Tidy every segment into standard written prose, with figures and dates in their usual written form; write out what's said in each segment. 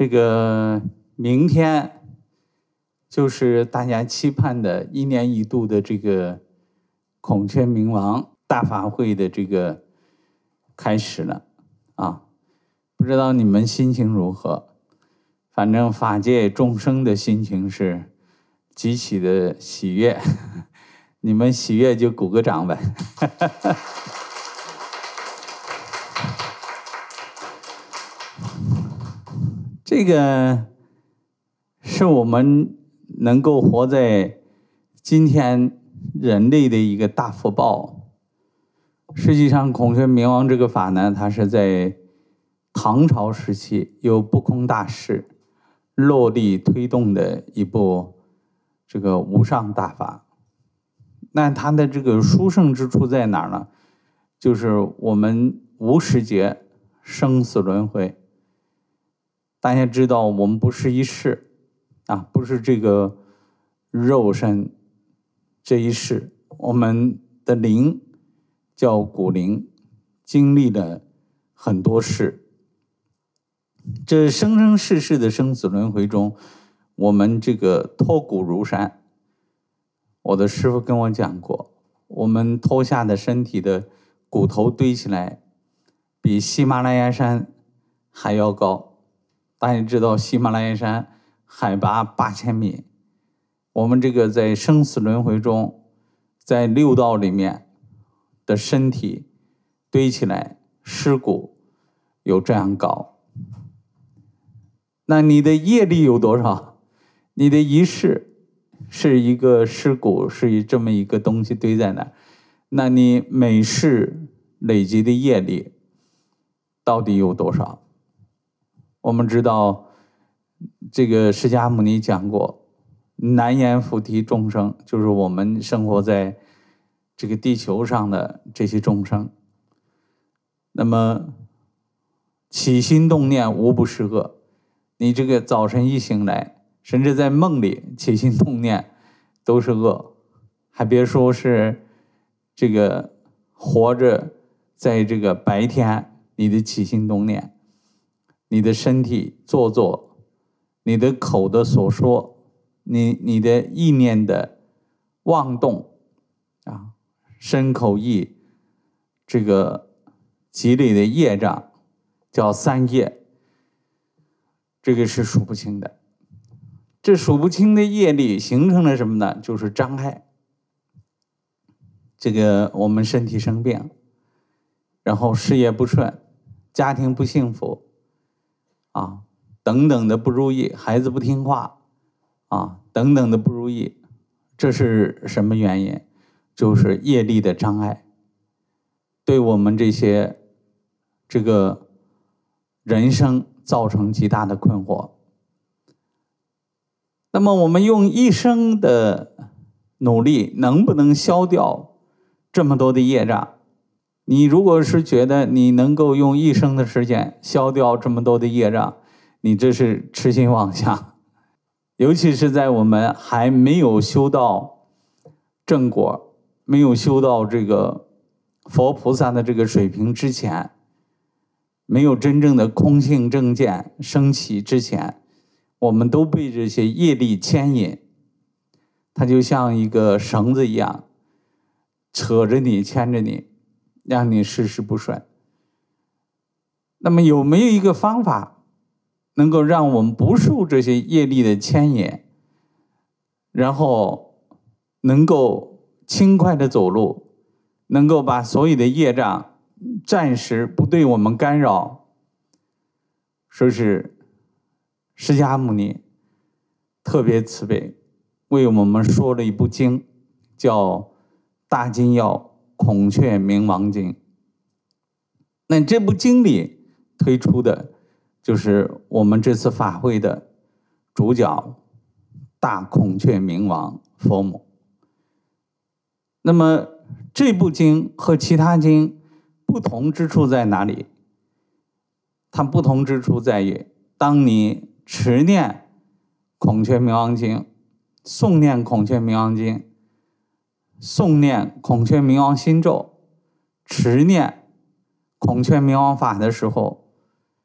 这个明天就是大家期盼的1年1度的这个孔雀明王大法会的这个开始了啊！不知道你们心情如何？反正法界众生的心情是极其的喜悦，你们喜悦就鼓个掌呗。这个是我们能够活在今天人类的一个大福报。实际上孔雀明王这个法呢，它是在唐朝时期由不空大师落力推动的一部这个无上大法。那它的这个殊胜之处在哪儿呢？就是我们无始劫生死轮回。大家知道我们不是一世啊，不是这个肉身这一世，我们的灵叫骨灵，经历了很多世。这生生世世的生死轮回中，我们这个脱骨如山。我的师父跟我讲过，我们脱下的身体的骨头堆起来，比喜马拉雅山还要高。大家知道喜马拉雅山海拔8000米，我们这个在生死轮回中，在六道里面的身体堆起来，尸骨有这样高。那你的业力有多少？你的一世是一个尸骨，是这么一个东西堆在那儿，那你每世累积的业力到底有多少？我们知道这个释迦牟尼讲过，难言菩提众生，就是我们生活在这个地球上的这些众生。那么起心动念无不是恶，你这个早晨一醒来，甚至在梦里起心动念都是恶，还别说是这个活着在这个白天你的起心动念，你的身体做作，你的口的所说，你的意念的妄动啊，身口意这个积累的业障叫3业，这个是数不清的。这数不清的业力形成了什么呢？就是障碍。这个我们身体生病，然后事业不顺，家庭不幸福啊，等等的不如意，孩子不听话啊，等等的不如意，这是什么原因？就是业力的障碍，对我们这个人生造成极大的困惑。那么我们用一生的努力，能不能消掉这么多的业障？你如果是觉得你能够用一生的时间消掉这么多的业障，你这是痴心妄想。尤其是在我们还没有修到正果，没有修到这个佛菩萨的这个水平之前，没有真正的空性正见升起之前，我们都被这些业力牵引，它就像一个绳子一样，扯着你，牵着你，让你事事不顺。那么有没有一个方法能够让我们不受这些业力的牵引，然后能够轻快的走路，能够把所有的业障暂时不对我们干扰？说是释迦牟尼特别慈悲，为我们说了一部经，叫《大金要孔雀明王经》。那这部经里推出的就是我们这次法会的主角大孔雀明王佛母。那么这部经和其他经不同之处在哪里？它不同之处在于，当你持念孔雀明王经，诵念孔雀明王经，诵念孔雀明王心咒，持念孔雀明王法的时候，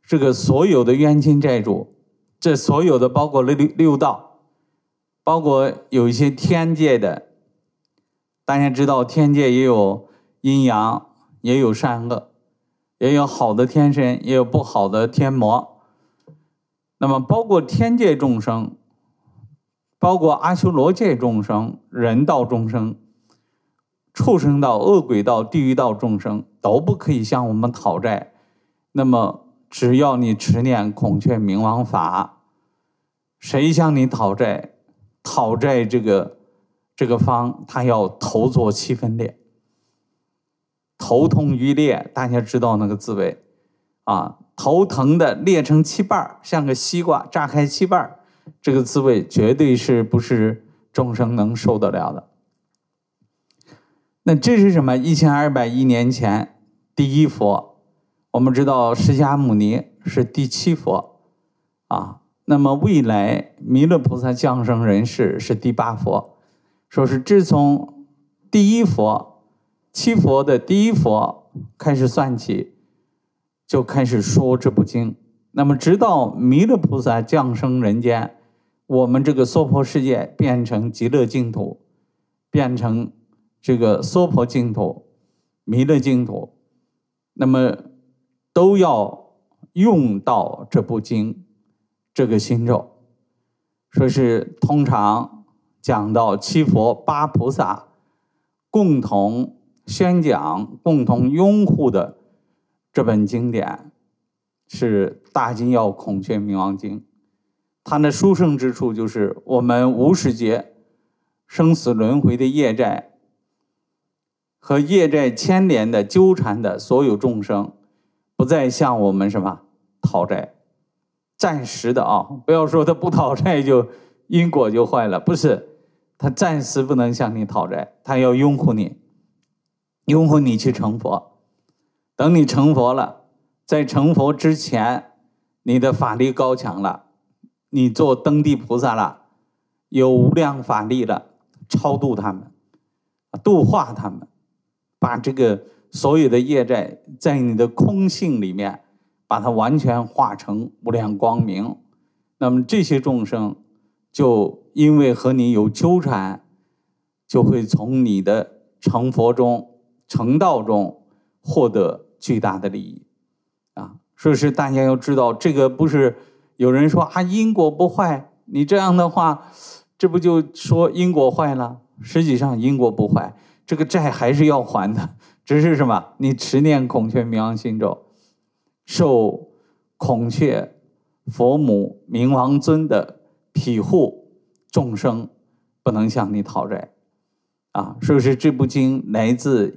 这个所有的冤亲债主，这所有的包括六道，包括有一些天界的，大家知道天界也有阴阳，也有善恶，也有好的天神，也有不好的天魔。那么包括天界众生，包括阿修罗界众生、人道众生、畜生道、恶鬼道、地狱道众生都不可以向我们讨债。那么只要你持念孔雀明王法，谁向你讨债，这个方他要头作7分裂，头痛欲裂，大家知道那个滋味啊，头疼的裂成7瓣，像个西瓜炸开7瓣，这个滋味绝对是不是众生能受得了的。那这是什么？1201年前第一佛，我们知道释迦牟尼是第7佛啊，那么未来弥勒菩萨降生人世是第8佛，说是自从第一佛7佛的第一佛开始算起，就开始说这部经。那么直到弥勒菩萨降生人间，我们这个娑婆世界变成极乐净土，变成这个娑婆净土、弥勒净土，那么都要用到这部经，这个心咒。说是通常讲到7佛8菩萨共同宣讲、共同拥护的这本经典，是大金要孔雀明王经。它的殊胜之处就是我们无始劫生死轮回的业债和业债牵连的纠缠的所有众生，不再向我们什么讨债，暂时的啊，不要说他不讨债就因果就坏了，不是，他暂时不能向你讨债，他要拥护你，拥护你去成佛。等你成佛了，在成佛之前，你的法力高强了，你做登地菩萨了，有无量法力了，超度他们，度化他们，把这个所有的业债在你的空性里面把它完全化成无量光明。那么这些众生就因为和你有纠缠，就会从你的成佛中、成道中获得巨大的利益啊！所以是大家要知道，这个不是有人说啊因果不坏，你这样的话，这不就说因果坏了？实际上因果不坏，这个债还是要还的，只是什么？你持念孔雀明王心咒，受孔雀佛母明王尊的庇护，众生不能向你讨债啊！所以是这部经来自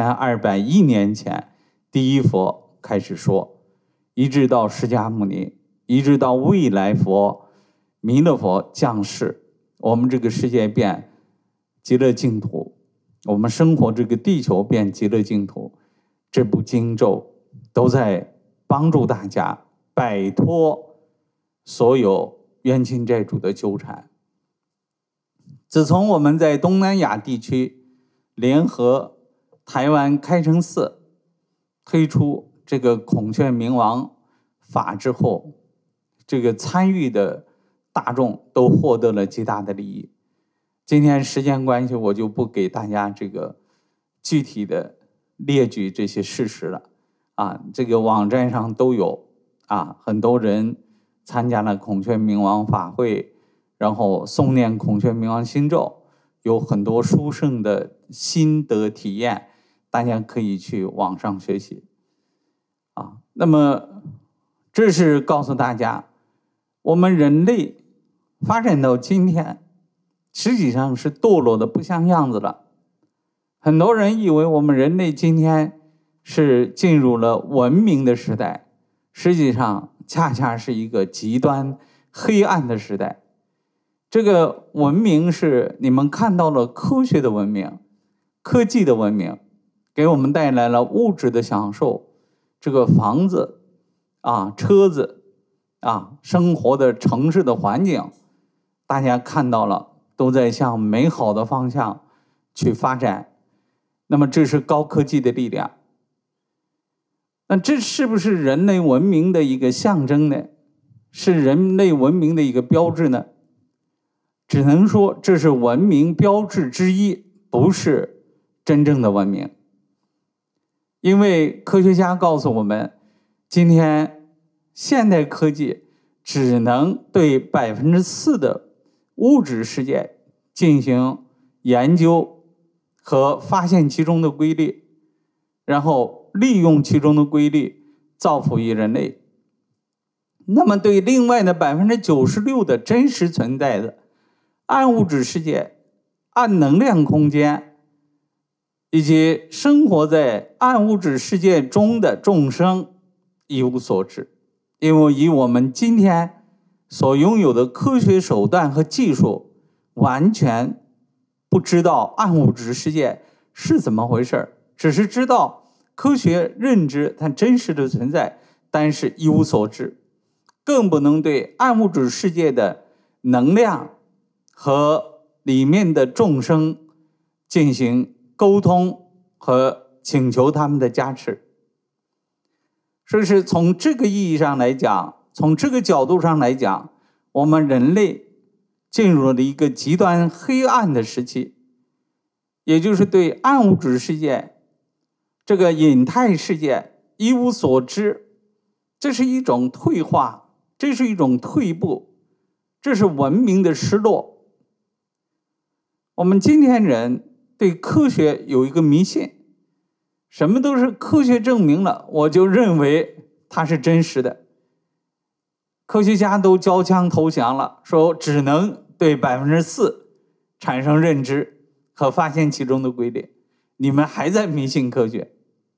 1201年前第一佛开始说，一直到释迦牟尼，一直到未来佛弥勒佛降世，我们这个世界变极乐净土，我们生活这个地球变极乐净土，这部经咒都在帮助大家摆脱所有冤亲债主的纠缠。自从我们在东南亚地区联合台湾开成寺推出这个孔雀明王法之后，这个参与的大众都获得了极大的利益。今天时间关系，我就不给大家这个具体的列举这些事实了啊，这个网站上都有啊，很多人参加了孔雀明王法会，然后诵念孔雀明王心咒，有很多殊胜的心得体验，大家可以去网上学习啊。那么这是告诉大家，我们人类发展到今天实际上是堕落的不像样子了。很多人以为我们人类今天是进入了文明的时代，实际上恰恰是一个极端黑暗的时代。这个文明是你们看到了科学的文明、科技的文明，给我们带来了物质的享受，这个房子啊、车子啊、生活的城市的环境，大家看到了，都在向美好的方向去发展。那么这是高科技的力量。 那这是不是人类文明的一个象征呢？是人类文明的一个标志呢？只能说这是文明标志之一，不是真正的文明。因为科学家告诉我们，今天现代科技只能对4%的物质世界进行研究和发现其中的规律，然后利用其中的规律造福于人类。那么对另外的96%的真实存在的暗物质世界、暗能量空间以及生活在暗物质世界中的众生一无所知。因为以我们今天所拥有的科学手段和技术，完全不知道暗物质世界是怎么回事，只是知道科学认知它真实的存在，但是一无所知，更不能对暗物质世界的能量和里面的众生进行沟通和请求他们的加持。所以是从这个意义上来讲，从这个角度上来讲，我们人类进入了一个极端黑暗的时期，也就是对暗物质世界、这个隐态世界一无所知。这是一种退化，这是一种退步，这是文明的失落。我们今天人对科学有一个迷信，什么都是科学证明了，我就认为它是真实的。科学家都交枪投降了，说只能对4%产生认知和发现其中的规律，你们还在迷信科学。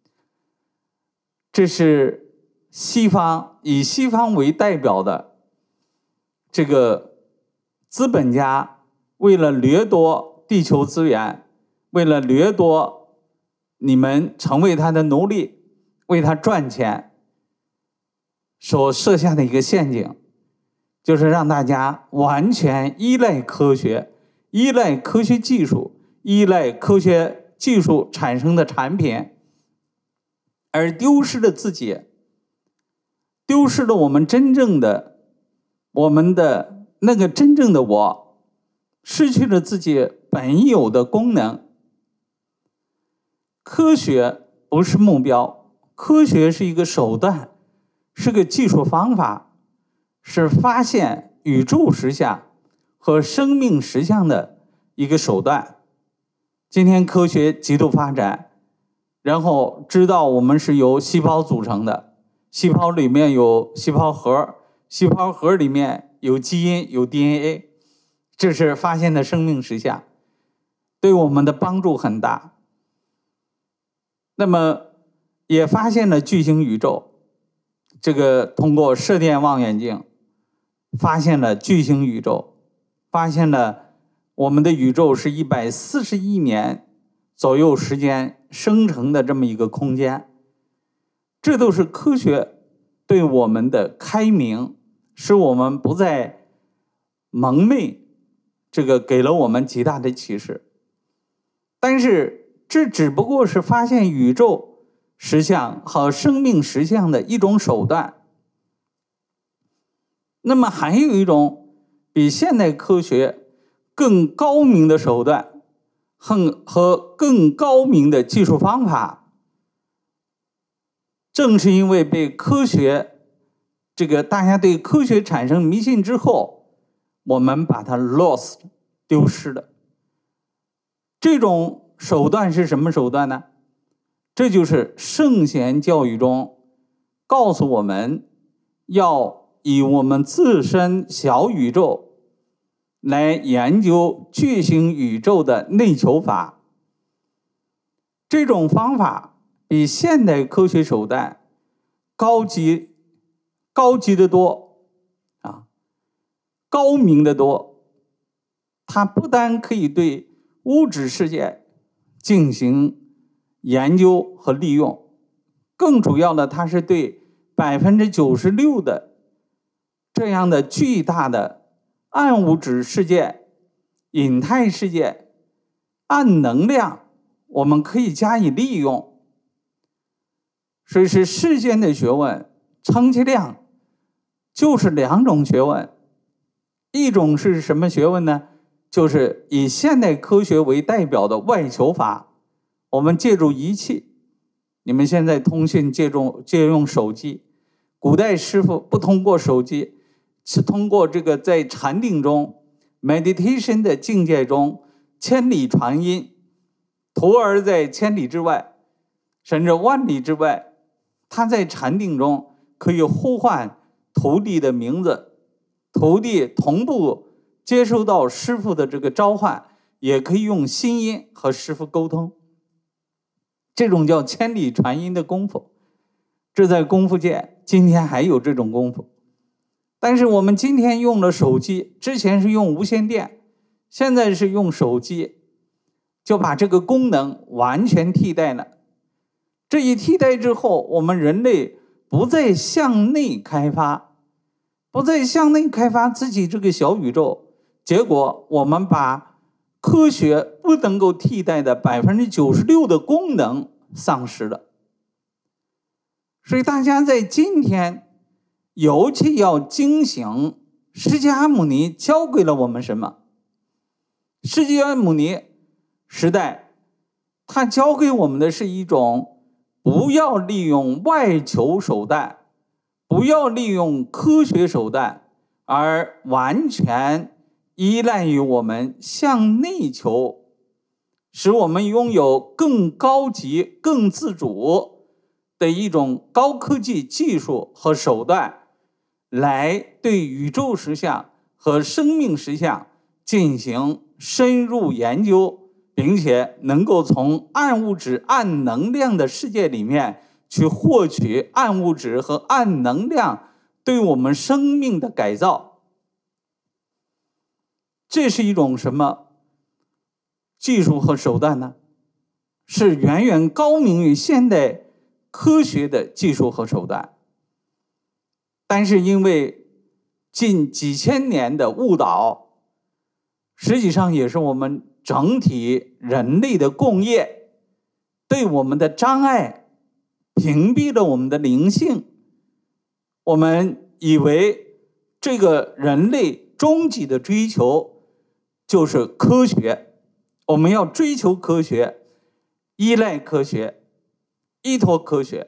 这是西方，以西方为代表的这个资本家，为了掠夺地球资源，为了掠夺你们成为他的奴隶，为他赚钱所设下的一个陷阱，就是让大家完全依赖科学，依赖科学技术，依赖科学技术产生的产品，而丢失了自己，丢失了我们真正的，我们的那个真正的我，失去了自己本有的功能。科学不是目标，科学是一个手段，是个技术方法，是发现宇宙实相和生命实相的一个手段。今天科学极度发展，然后知道我们是由细胞组成的，细胞里面有细胞核，细胞核里面有基因，有 DNA， 这是发现的生命实相，对我们的帮助很大。那么也发现了巨型宇宙，这个通过射电望远镜发现了巨型宇宙，发现了我们的宇宙是140亿年左右时间生成的这么一个空间。这都是科学对我们的开明，使我们不再蒙昧，这个给了我们极大的启示。但是这只不过是发现宇宙实相和生命实相的一种手段。那么还有一种比现代科学更高明的手段和更高明的技术方法，正是因为被科学大家对科学产生迷信之后，我们把它 lost 丢失了。这种手段是什么手段呢？这就是圣贤教育中告诉我们，要以我们自身小宇宙来研究巨型宇宙的内求法。这种方法比现代科学手段高级得多啊，高明得多。它不但可以对物质世界进行研究和利用，更主要的，它是对96%的这样的巨大的暗物质世界、隐态世界、暗能量，我们可以加以利用。 所以是世间的学问，充其量就是2种学问。一种是什么学问呢？就是以现代科学为代表的外求法。我们借助仪器，你们现在通讯借用手机，古代师傅不通过手机，是通过这个在禅定中 meditation 的境界中千里传音，徒儿在千里之外，甚至万里之外，他在禅定中可以呼唤徒弟的名字，徒弟同步接收到师父的这个召唤，也可以用心音和师父沟通。这种叫千里传音的功夫，这在功夫界今天还有这种功夫。但是我们今天用了手机，之前是用无线电，现在是用手机，就把这个功能完全替代了。这一替代之后，我们人类不再向内开发，不再向内开发自己这个小宇宙，结果我们把科学不能够替代的96%的功能丧失了。所以大家在今天尤其要警醒，释迦牟尼教给了我们什么？释迦牟尼时代，他教给我们的是一种不要利用外求手段，不要利用科学手段，而完全依赖于我们向内求，使我们拥有更高级、更自主的一种高科技技术和手段，来对宇宙实相和生命实相进行深入研究，并且能够从暗物质、暗能量的世界里面去获取暗物质和暗能量对我们生命的改造。这是一种什么技术和手段呢？是远远高明于现代科学的技术和手段。但是因为近几千年的误导，实际上也是我们整体人类的共业，对我们的障碍，屏蔽了我们的灵性。我们以为这个人类终极的追求就是科学，我们要追求科学，依赖科学，依托科学。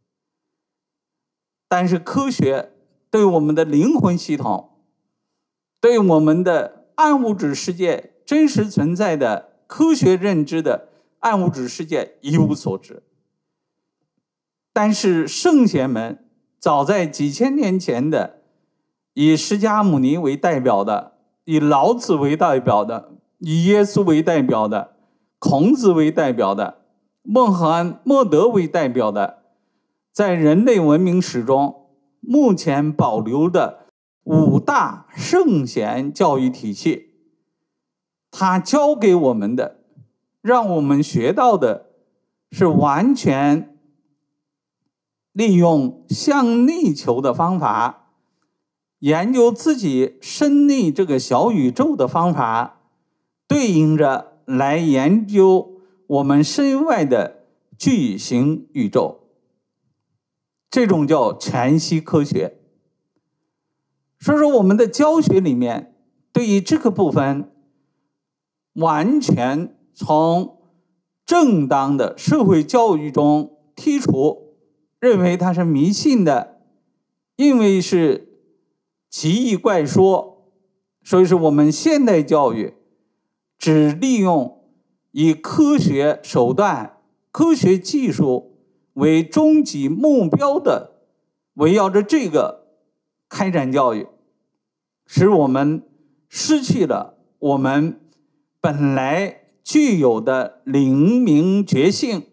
但是科学对我们的灵魂系统，对我们的暗物质世界真实存在的科学认知的暗物质世界一无所知。但是圣贤们早在几千年前的，以释迦牟尼为代表的，以老子为代表的，以耶稣为代表的，孔子为代表的，孟罕默德为代表的，在人类文明史中目前保留的5大圣贤教育体系，他教给我们的，让我们学到的是完全利用向内求的方法，研究自己身内这个小宇宙的方法，对应着来研究我们身外的巨型宇宙。这种叫全息科学。所以说我们的教学里面对于这个部分完全从正当的社会教育中剔除，认为它是迷信的，因为是奇异怪说。所以说我们现代教育只利用以科学手段、科学技术为终极目标的，围绕着这个开展教育，使我们失去了我们本来具有的灵明觉性。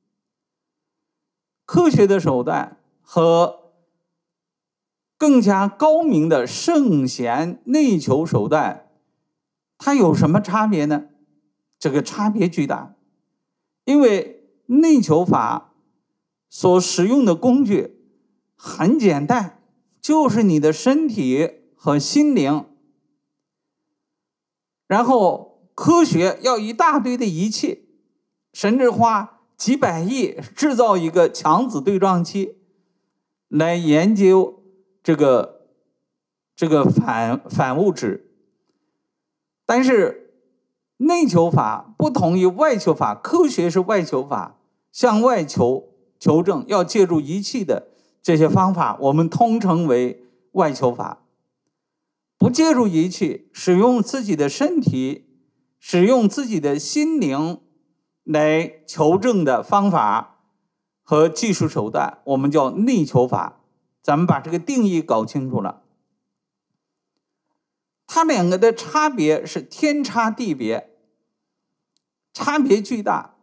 科学的手段和更加高明的圣贤内求手段，它有什么差别呢？这个差别巨大。因为内求法所使用的工具很简单，就是你的身体和心灵。然后科学要一大堆的仪器，甚至花几百亿制造一个强子对撞器，来研究这个反物质。但是内求法不同于外求法，科学是外求法，向外求证，要借助仪器的这些方法，我们通称为外求法。不借助仪器，使用自己的身体，使用自己的心灵来求证的方法和技术手段，我们叫内求法。咱们把这个定义搞清楚了，它两个的差别是天差地别，差别巨大。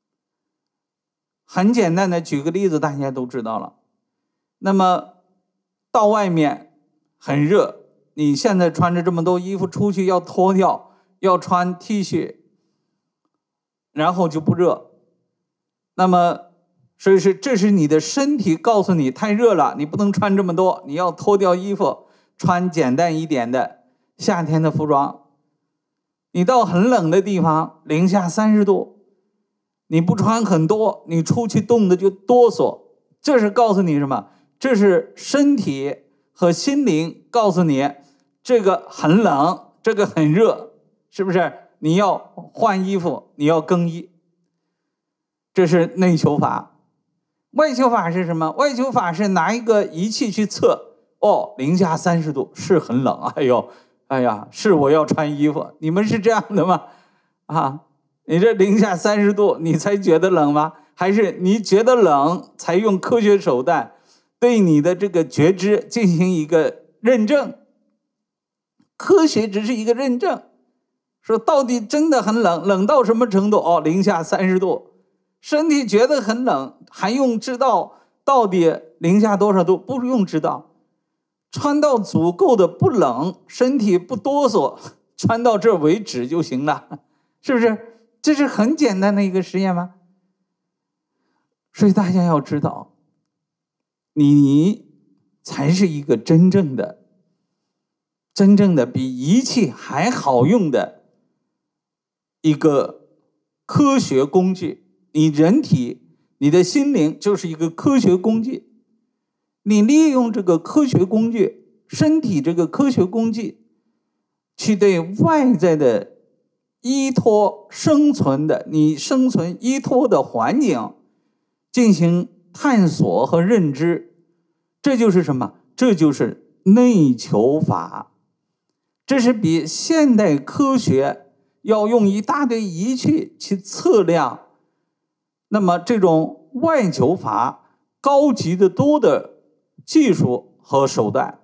很简单的举个例子，大家都知道了。那么到外面很热，你现在穿着这么多衣服出去要脱掉，要穿 T 恤，然后就不热。那么所以是这是你的身体告诉你太热了，你不能穿这么多，你要脱掉衣服，穿简单一点的夏天的服装。你到很冷的地方，零下30度，你不穿很多，你出去冻得就哆嗦。这是告诉你什么？这是身体和心灵告诉你，这个很冷，这个很热，是不是？你要换衣服，你要更衣。这是内求法。外求法是什么？外求法是拿一个仪器去测，零下30度是很冷，哎呀，是我要穿衣服。你们是这样的吗？你这零下30度你才觉得冷吗？还是你觉得冷才用科学手段对你的这个觉知进行一个认证？科学只是一个认证，说到底真的很冷，冷到什么程度？零下30度。身体觉得很冷，还用知道到底零下多少度？不用知道，穿到足够的不冷，身体不哆嗦，穿到这为止就行了，是不是？这是很简单的一个实验吗？所以大家要知道，你才是一个真正的比仪器还好用的一个科学工具。你人体，你的心灵就是一个科学工具，你利用这个科学工具，身体这个科学工具，去对外在的依托生存的，你生存依托的环境进行探索和认知。这就是什么？这就是内求法。这是比现代科学要用一大堆仪器去测量，那么这种外求法高级的多的技术和手段。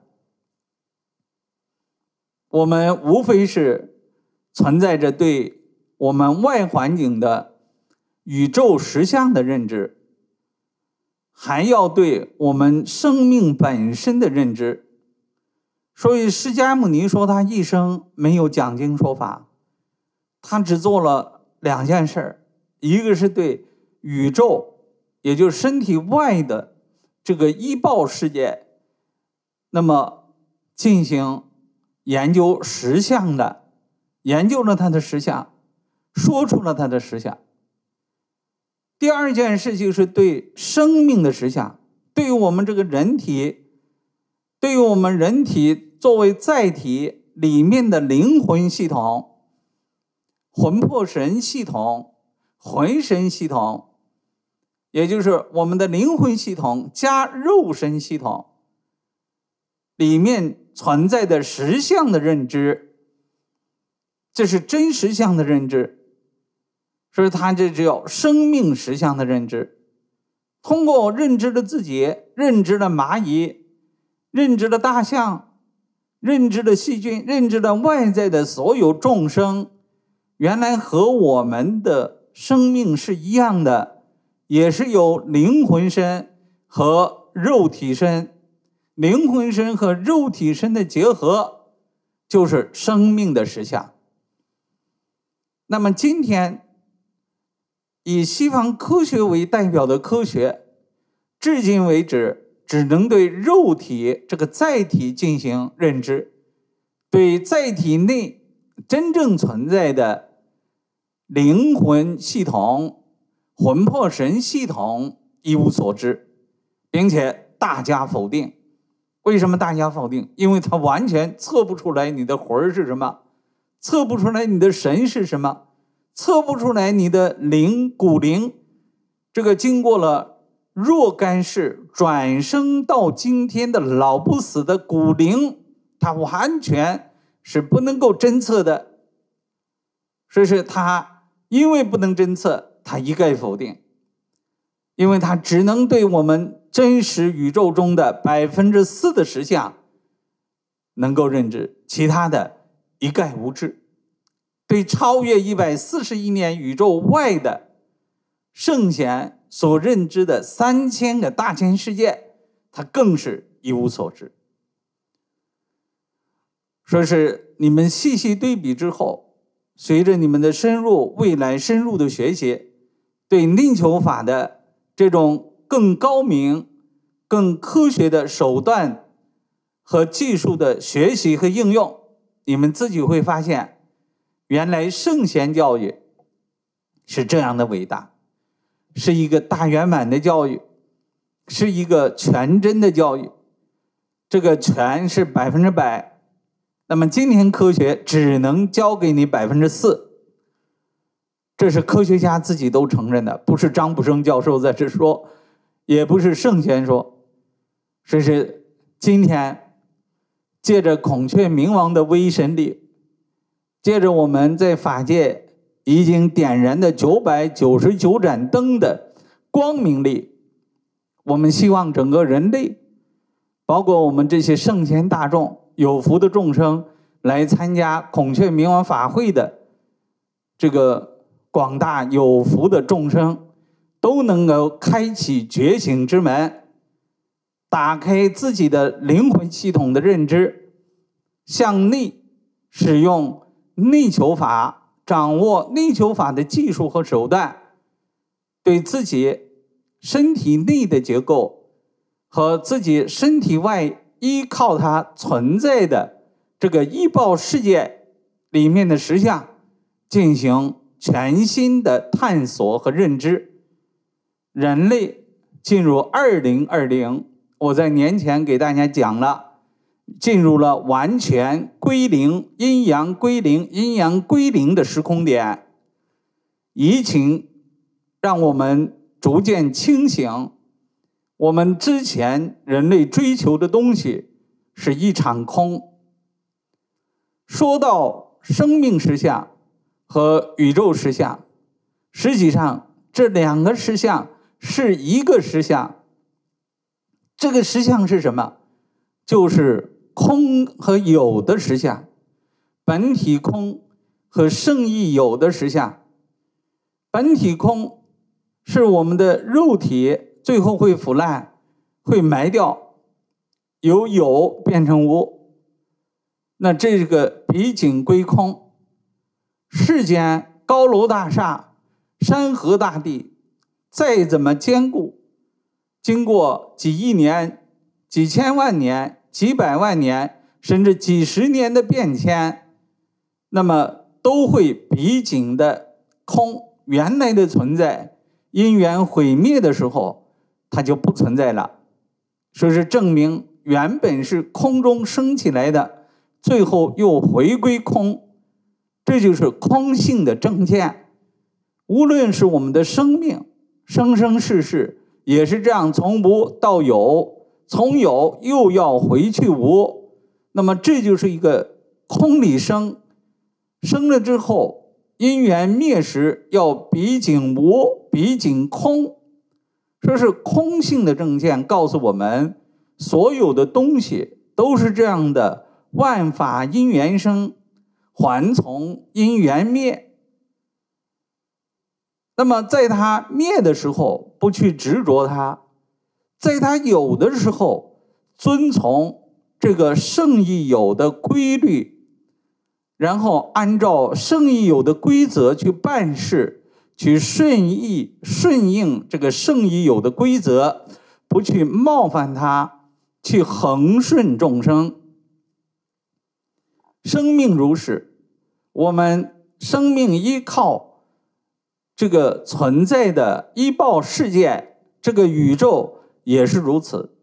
我们无非是存在着对我们外环境的宇宙实相的认知，还要对我们生命本身的认知。所以释迦牟尼说他一生没有讲经说法，他只做了2件事，一个是对宇宙，也就是身体外的这个依报世界，那么进行研究实相的，研究了它的实相，说出了它的实相。第2件事就是对生命的实相，对于我们这个人体，对于我们人体作为载体里面的灵魂系统、魂魄神系统、魂神系统，也就是我们的灵魂系统加肉身系统里面存在的实相的认知，这是真实相的认知。所以它这只有生命实相的认知。通过认知了自己，认知了蚂蚁，认知了大象，认知了细菌，认知了外在的所有众生，原来和我们的生命是一样的，也是有灵魂身和肉体身，灵魂身和肉体身的结合就是生命的实相。那么今天以西方科学为代表的科学，至今为止只能对肉体这个载体进行认知，对载体内真正存在的灵魂系统、 魂魄神系统一无所知，并且大加否定。为什么大加否定？因为它完全测不出来你的魂是什么，测不出来你的神是什么，测不出来你的骨灵，这个经过了若干世转生到今天的老不死的骨灵，它完全是不能够侦测的。所以是它因为不能侦测，它一概否定，因为它只能对我们真实宇宙中的4%的实相能够认知，其他的一概无知。对超越140亿年宇宙外的圣贤所认知的3000个大千世界，它更是一无所知。说是你们细细对比之后，随着你们的未来深入的学习，对力求法的这种更高明、更科学的手段和技术的学习和应用，你们自己会发现，原来圣贤教育是这样的伟大，是一个大圆满的教育，是一个全真的教育。这个全是100%，那么今天科学只能教给你4%，这是科学家自己都承认的，不是张卜生教授在这说，也不是圣贤说。这是今天借着孔雀明王的威神力，借着我们在法界已经点燃的999盏灯的光明力，我们希望整个人类，包括我们这些圣贤大众、有福的众生，来参加孔雀明王法会的这个广大有福的众生，都能够开启觉醒之门，打开自己的灵魂系统的认知，向内使用内求法，掌握内求法的技术和手段，对自己身体内的结构和自己身体外依靠它存在的这个依报世界里面的实相进行全新的探索和认知。人类进入2020，我在年前给大家讲了，进入了完全归零、阴阳归零、阴阳归零的时空点。疫情让我们逐渐清醒，我们之前人类追求的东西是一场空。说到生命实相和宇宙实相，实际上这2个实相是一个实相。这个实相是什么？就是空和有的实相，本体空和圣意有的实相。本体空是我们的肉体最后会腐烂，会埋掉，由有变成无，那这个毕竟归空。世间高楼大厦、山河大地再怎么坚固，经过几亿年、几千万年、几百万年，甚至几十年的变迁，那么都会毕竟的空。原来的存在，因缘毁灭的时候，它就不存在了。说是证明原本是空中升起来的，最后又回归空，这就是空性的正见。无论是我们的生命，生生世世也是这样，从无到有，从有又要回去无。那么这就是一个空里生，生了之后因缘灭时要毕竟无，毕竟空。这是空性的正见告诉我们，所有的东西都是这样的，万法因缘生，还从因缘灭。那么在它灭的时候不去执着它，在它有的时候遵从这个圣意有的规律，然后按照圣意有的规则去办事，去顺应这个圣意有的规则，不去冒犯它，去恒顺众生。生命如是，我们生命依靠这个存在的依报世界，这个宇宙也是如此。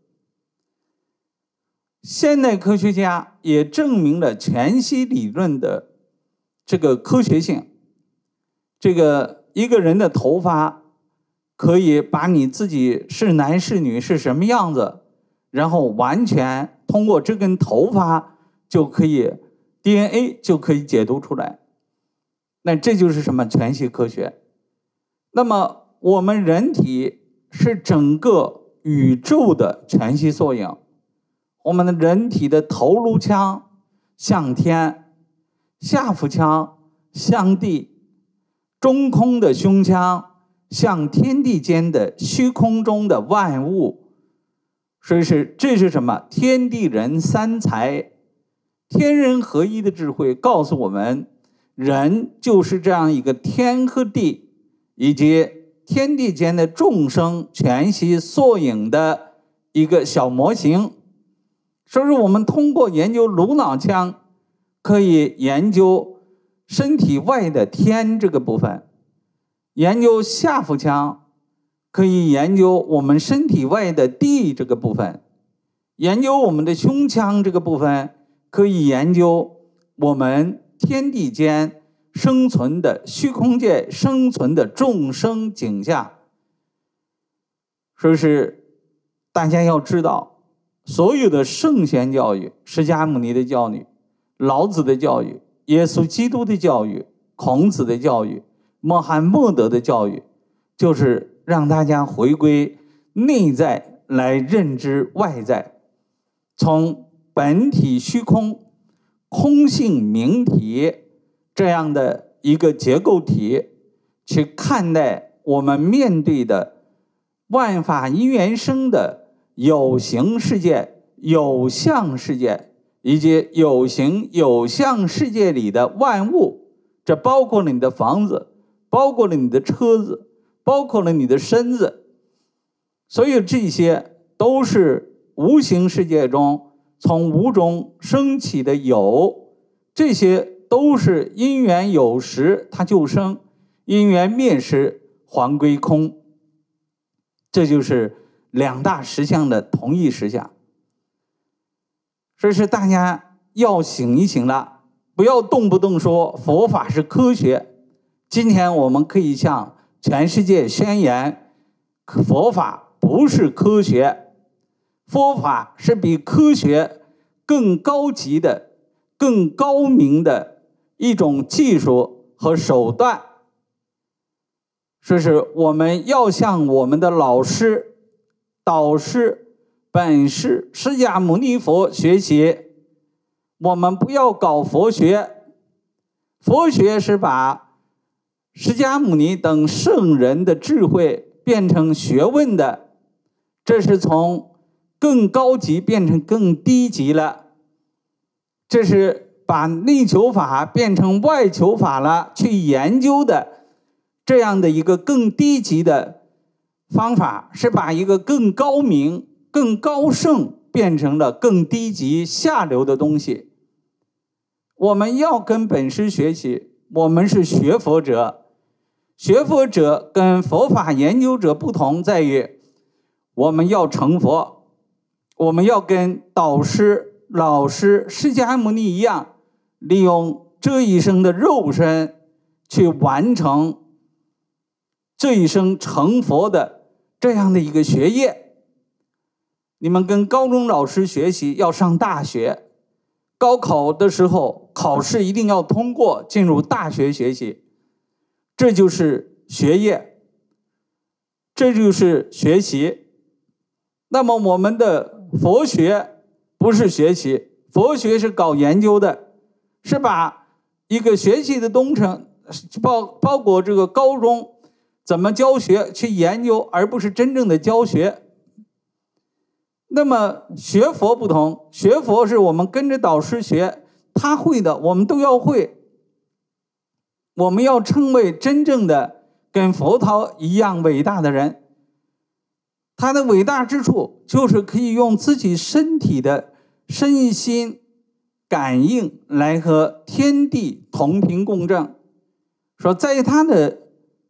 现代科学家也证明了全息理论的这个科学性。这个一个人的头发可以把你自己是男是女是什么样子，然后完全通过这根头发就可以 DNA 就可以解读出来。那这就是什么？全息科学。那么我们人体是整个宇宙的全息缩影。我们的人体的头颅腔向天，下腹腔向地，中空的胸腔向天地间的虚空中的万物。所以这是什么？天地人三才，天人合一的智慧告诉我们，人就是这样一个天和地以及天地间的众生全息缩影的一个小模型。所以我们通过研究颅脑腔，可以研究身体外的天这个部分；研究下腹腔，可以研究我们身体外的地这个部分；研究我们的胸腔这个部分，可以研究我们天地间生存的虚空界生存的众生景象。所以大家要知道，所有的圣贤教育，释迦牟尼的教育，老子的教育，耶稣基督的教育，孔子的教育，穆罕默德的教育，就是让大家回归内在来认知外在，从本体虚空、空性明体这样的一个结构体去看待我们面对的万法因缘生的有形世界、有相世界以及有形有相世界里的万物。这包括了你的房子，包括了你的车子，包括了你的身子。所以这些都是无形世界中从无中升起的有，这些都是因缘有时它就生，因缘灭时还归空。这就是两大实相的同一实相。所以大家要醒一醒了，不要动不动说佛法是科学。今天我们可以向全世界宣言，佛法不是科学，佛法是比科学更高级的、更高明的一种技术和手段。所以我们要向我们的老师、导师、本师释迦牟尼佛学习。我们不要搞佛学，佛学是把释迦牟尼等圣人的智慧变成学问的，这是从更高级变成更低级了，这是把内求法变成外求法了，去研究的这样的一个更低级的方法，是把一个更高明、更高盛变成了更低级下流的东西。我们要跟本师学习，我们是学佛者。学佛者跟佛法研究者不同在于，我们要成佛，我们要跟导师、老师释迦牟尼一样，利用这一生的肉身去完成这一生成佛的这样的一个学业。你们跟高中老师学习，要上大学，高考的时候考试一定要通过，进入大学学习，这就是学业，这就是学习。那么我们的佛学不是学习，佛学是搞研究的，是把一个学习的东西包括这个高中怎么教学去研究，而不是真正的教学。那么学佛不同，学佛是我们跟着导师学，他会的我们都要会。我们要成为真正的跟佛陀一样伟大的人。他的伟大之处就是可以用自己身体的身心感应来和天地同频共振。说在他的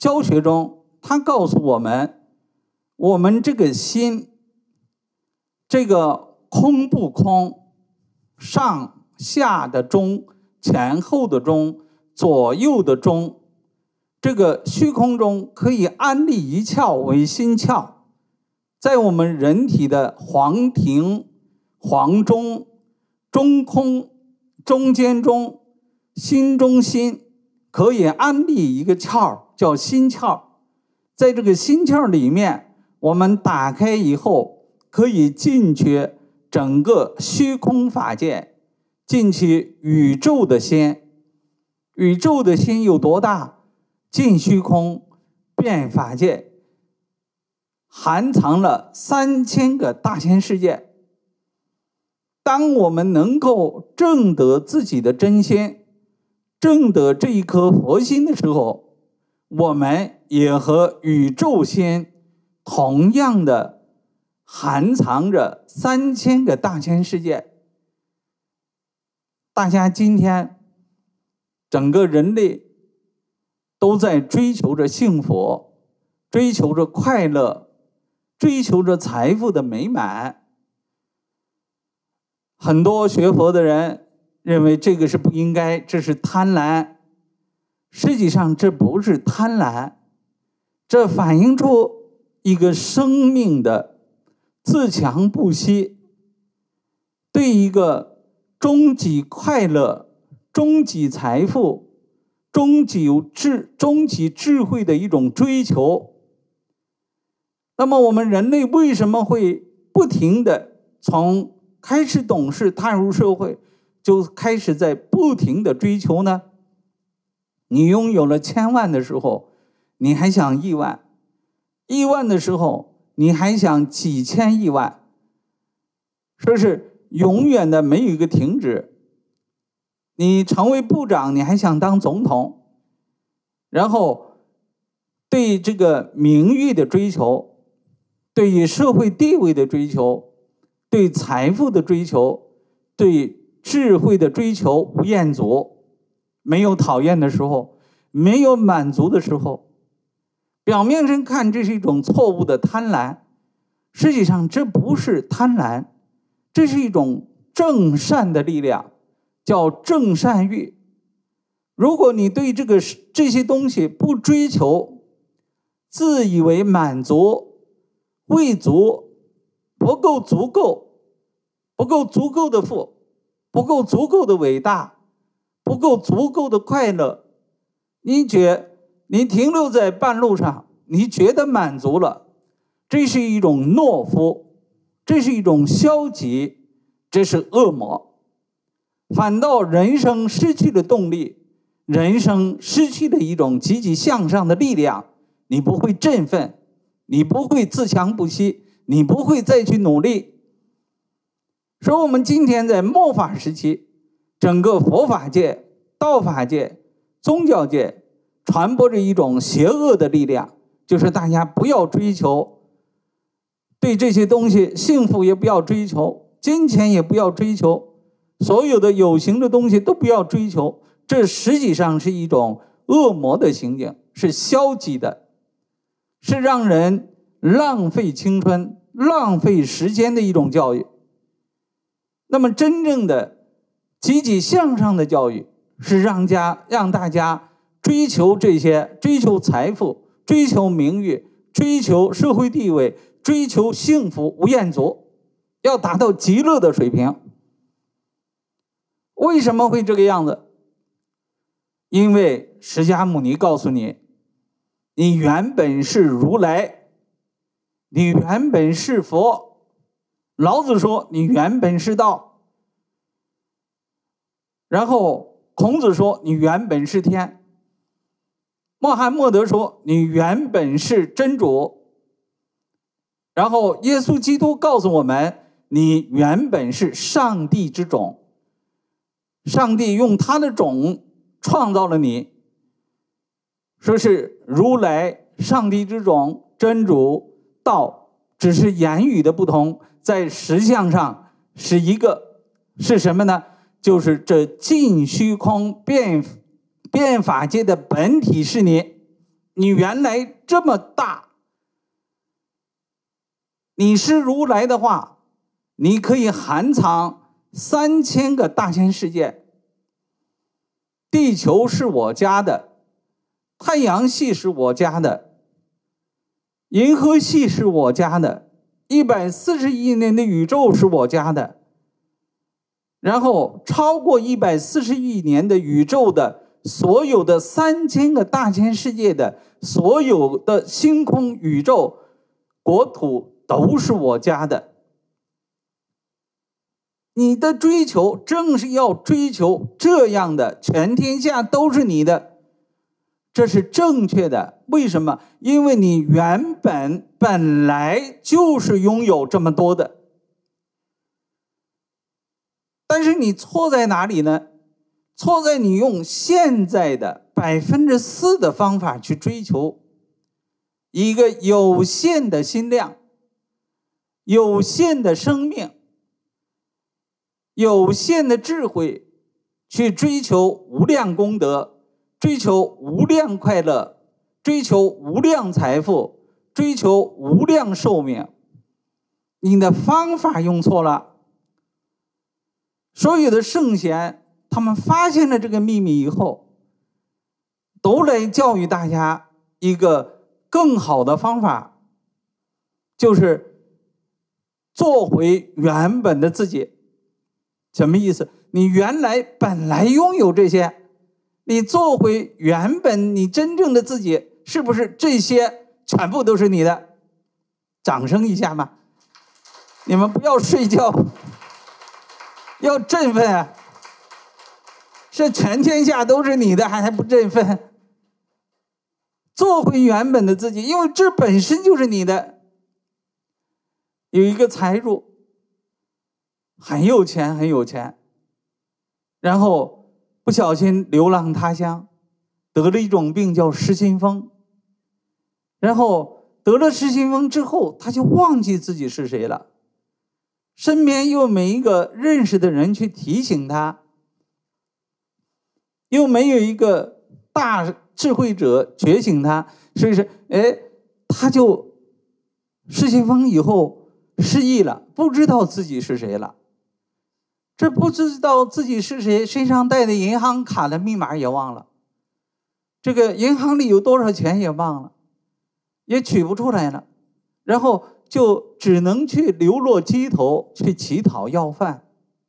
教学中，他告诉我们，我们这个心，这个空不空，上下的中，前后的中，左右的中，这个虚空中可以安立一窍为心窍，在我们人体的黄庭、黄中、中空、中间中、心中心，可以安立一个窍，叫心窍。在这个心窍里面，我们打开以后，可以进去整个虚空法界，进去宇宙的心。宇宙的心有多大？进虚空，遍法界，含藏了3000个大千世界。当我们能够证得自己的真心，证得这一颗佛心的时候，我们也和宇宙心同样的含藏着3000个大千世界。大家今天整个人类都在追求着幸福，追求着快乐，追求着财富的美满。很多学佛的人认为这个是不应该，这是贪婪。实际上这不是贪婪，这反映出一个生命的自强不息，对一个终极快乐、终极财富、终极智慧的一种追求。那么我们人类为什么会不停的从开始懂事踏入社会，就开始在不停的追求呢？你拥有了1000万的时候，你还想1万；1万的时候，你还想几千亿万。说是永远的没有一个停止。你成为部长，你还想当总统，然后对这个名誉的追求，对于社会地位的追求，对财富的追求，对智慧的追求无厌足，没有讨厌的时候，没有满足的时候。表面上看这是一种错误的贪婪，实际上这不是贪婪，这是一种正善的力量，叫正善欲。如果你对这些东西不追求，自以为满足、未足、不够足够、不够足够的富、不够足够的伟大、不够足够的快乐，你停留在半路上，你觉得满足了，这是一种懦夫，这是一种消极，这是恶魔。反倒人生失去了动力，人生失去了一种积极向上的力量，你不会振奋，你不会自强不息，你不会再去努力。所以我们今天在末法时期，整个佛法界、道法界、宗教界传播着一种邪恶的力量，就是大家不要追求，对这些东西幸福也不要追求，金钱也不要追求，所有的有形的东西都不要追求。这实际上是一种恶魔的行径，是消极的，是让人浪费青春、浪费时间的一种教育。那么真正的积极向上的教育，是让大家追求这些，追求财富，追求名誉，追求社会地位，追求幸福无厌足，要达到极乐的水平。为什么会这个样子？因为释迦牟尼告诉你，你原本是如来，你原本是佛。老子说你原本是道，然后孔子说你原本是天，穆罕默德说你原本是真主，然后耶稣基督告诉我们，你原本是上帝之种，上帝用他的种创造了你，说是如来、上帝之种、真主、道，只是言语的不同，在实相上是一个，是什么呢？就是这尽虚空遍法界的本体是你你原来这么大，你是如来的话，你可以含藏3000个大千世界。地球是我家的，太阳系是我家的，银河系是我家的，140亿年的宇宙是我家的，然后超过140亿年的宇宙的所有的3000个大千世界的所有的星空宇宙国土都是我家的。你的追求正是要追求这样的，全天下都是你的，这是正确的。为什么？因为你本来就是拥有这么多的。但是你错在哪里呢？错在你用现在的4%的方法去追求一个有限的心量、有限的生命、有限的智慧，去追求无量功德，追求无量快乐，追求无量财富，追求无量寿命。你的方法用错了。所有的圣贤他们发现了这个秘密以后，都来教育大家一个更好的方法，就是做回原本的自己。什么意思？你本来拥有这些，你做回原本你真正的自己，是不是这些全部都是你的？掌声一下嘛！你们不要睡觉，要振奋啊！是全天下都是你的，还不振奋？做回原本的自己，因为这本身就是你的。有一个财主很有钱，然后不小心流浪他乡，得了一种病叫失心疯。然后得了失心疯之后，他就忘记自己是谁了。身边又没一个认识的人去提醒他，又没有一个大智慧者觉醒他，所以说，他就失心疯以后失忆了，不知道自己是谁了。这不知道自己是谁，身上带的银行卡的密码也忘了，这个银行里有多少钱也忘了，也取不出来了，然后就只能去流落街头去乞讨要饭。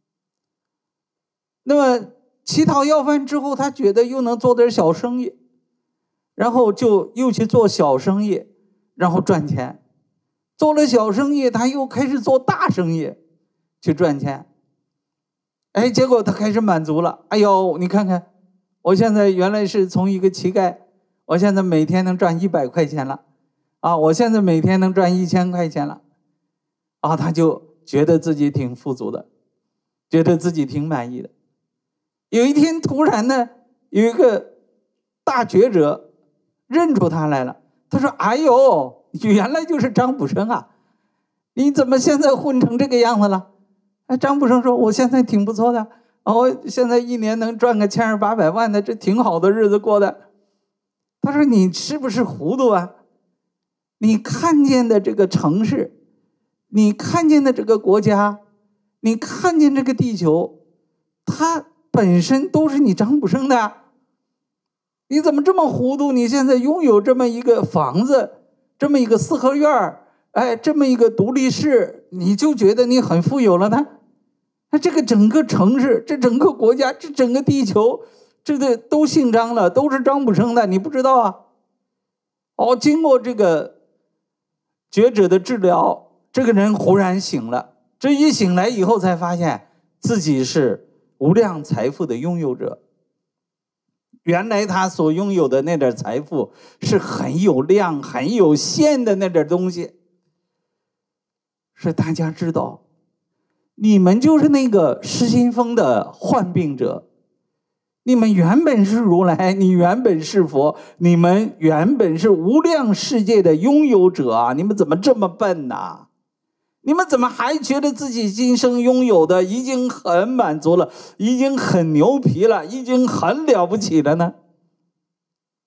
那么乞讨要饭之后，他觉得又能做点小生意，然后就又去做小生意，然后赚钱。做了小生意，他又开始做大生意去赚钱。结果他开始满足了。哎呦，你看看，我现在原来是从一个乞丐，我现在每天能赚100块钱了啊！我现在每天能赚1000块钱了啊！他就觉得自己挺富足的，觉得自己挺满意的。有一天突然呢，有一个大觉者认出他来了，他说：“哎呦，你原来就是张卜生啊！你怎么现在混成这个样子了？”张卜生说：“我现在挺不错的，我现在一年能赚个1200-800万的，这挺好的日子过的。”他说：“你是不是糊涂啊？你看见的这个城市，你看见的这个国家，你看见这个地球，它本身都是你张卜生的。你怎么这么糊涂？你现在拥有这么一个房子，这么一个四合院，这么一个独立室，你就觉得你很富有了呢？那这个整个城市，这整个国家，这整个地球，这个都姓张了，都是张卜生的，你不知道啊？”经过这个觉者的治疗，这个人忽然醒了。这一醒来以后，才发现自己是无量财富的拥有者。原来他所拥有的那点财富是很有量、很有限的那点东西。是大家知道，你们就是那个失心疯的患病者，你们原本是如来，你原本是佛，你们原本是无量世界的拥有者啊！你们怎么这么笨呢？你们怎么还觉得自己今生拥有的已经很满足了，已经很牛皮了，已经很了不起了呢？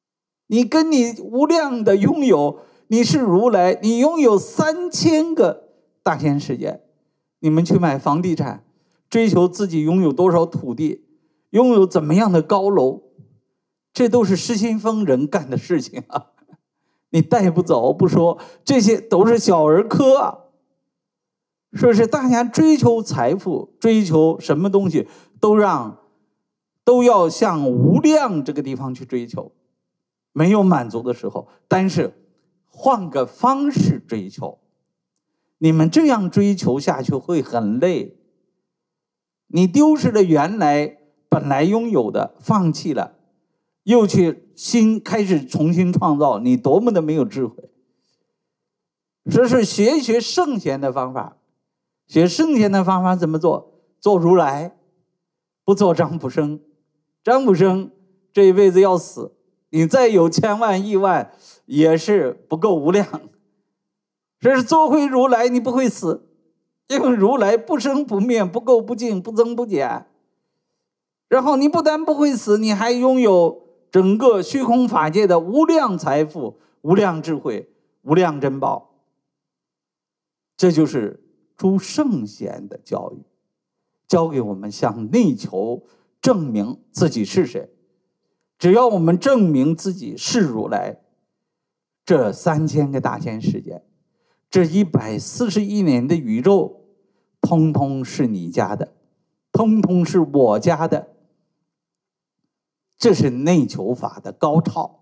你跟你无量的拥有，你是如来，你拥有3000个大千世界。你们去买房地产，追求自己拥有多少土地，拥有怎么样的高楼，这都是失心疯人干的事情啊！你带不走不说，这些都是小儿科啊！是不是？大家追求财富，追求什么东西，都要向无量这个地方去追求，没有满足的时候，但是换个方式追求。你们这样追求下去会很累，你丢失了原来本来拥有的，放弃了，又去开始重新创造，你多么的没有智慧。这是学一学圣贤的方法。学圣贤的方法怎么做？做如来，不做张卜生。张卜生这一辈子要死，你再有千万亿万也是不够无量。这是做回如来，你不会死，因为如来不生不灭，不垢不净，不增不减。然后你不但不会死，你还拥有整个虚空法界的无量财富、无量智慧、无量珍宝。这就是诸圣贤的教育，教给我们向内求，证明自己是谁。只要我们证明自己是如来，这3000个大千世界，这141年的宇宙，通通是你家的，通通是我家的。这是内求法的高超。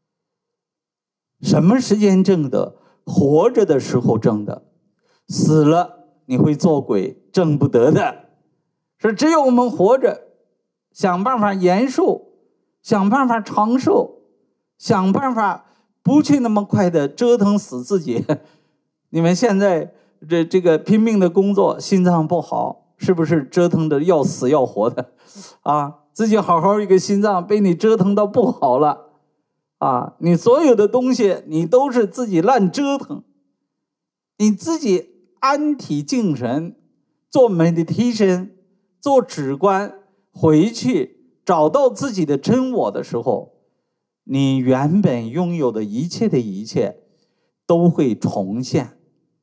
什么时间证得？活着的时候证得，死了你会做鬼，证不得的。是只有我们活着，想办法延寿，想办法长寿，想办法不去那么快的折腾死自己。你们现在这个拼命的工作，心脏不好，是不是折腾的要死要活的啊？自己好好一个心脏被你折腾到不好了啊！你所有的东西你都是自己乱折腾，你自己安体静神，做 meditation， 做止观，回去找到自己的真我的时候，你原本拥有的一切都会重现。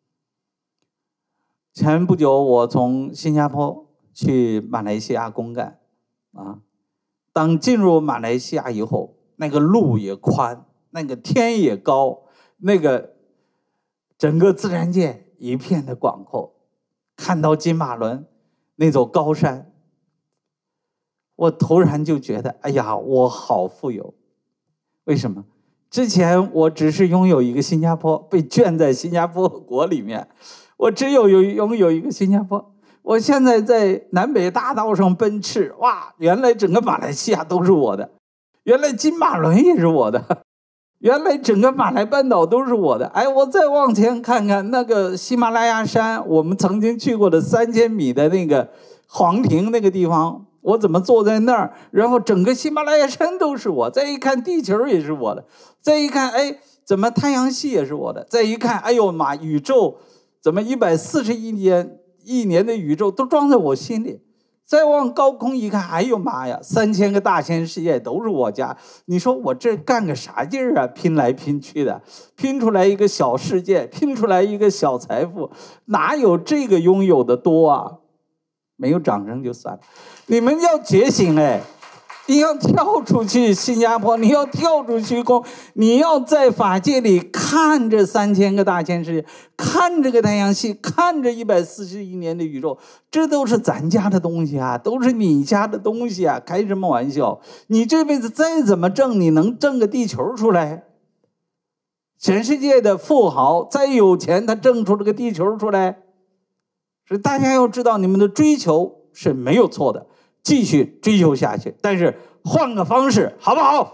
前不久我从新加坡去马来西亚公干啊，当进入马来西亚以后，那个路也宽，那个天也高，那个整个自然界一片的广阔，看到金马伦那座高山，我突然就觉得，哎呀，我好富有。为什么？之前我只是拥有一个新加坡，被圈在新加坡国里面，我只有拥有一个新加坡。我现在在南北大道上奔驰，哇，原来整个马来西亚都是我的，原来金马伦也是我的，原来整个马来半岛都是我的。哎，我再往前看看那个喜马拉雅山，我们曾经去过的3000米的那个黄庭那个地方，我怎么坐在那儿，然后整个喜马拉雅山都是我。再一看地球也是我的，再一看，哎，怎么太阳系也是我的，再一看，哎呦妈，宇宙怎么141年的宇宙都装在我心里。再往高空一看，哎呦妈呀，3000个大千世界都是我家。你说我这干个啥劲儿啊？拼来拼去的，拼出来一个小世界，拼出来一个小财富，哪有这个拥有的多啊？没有掌声就算了。你们要觉醒哎！你要跳出去新加坡，你要跳出虚空，你要在法界里看着3000个大千世界，看这个太阳系，看着141年的宇宙，这都是咱家的东西啊，都是你家的东西啊，开什么玩笑？你这辈子再怎么挣，你能挣个地球出来？全世界的富豪再有钱，他挣出了个地球出来？所以大家要知道，你们的追求是没有错的，继续追求下去，但是换个方式，好不好？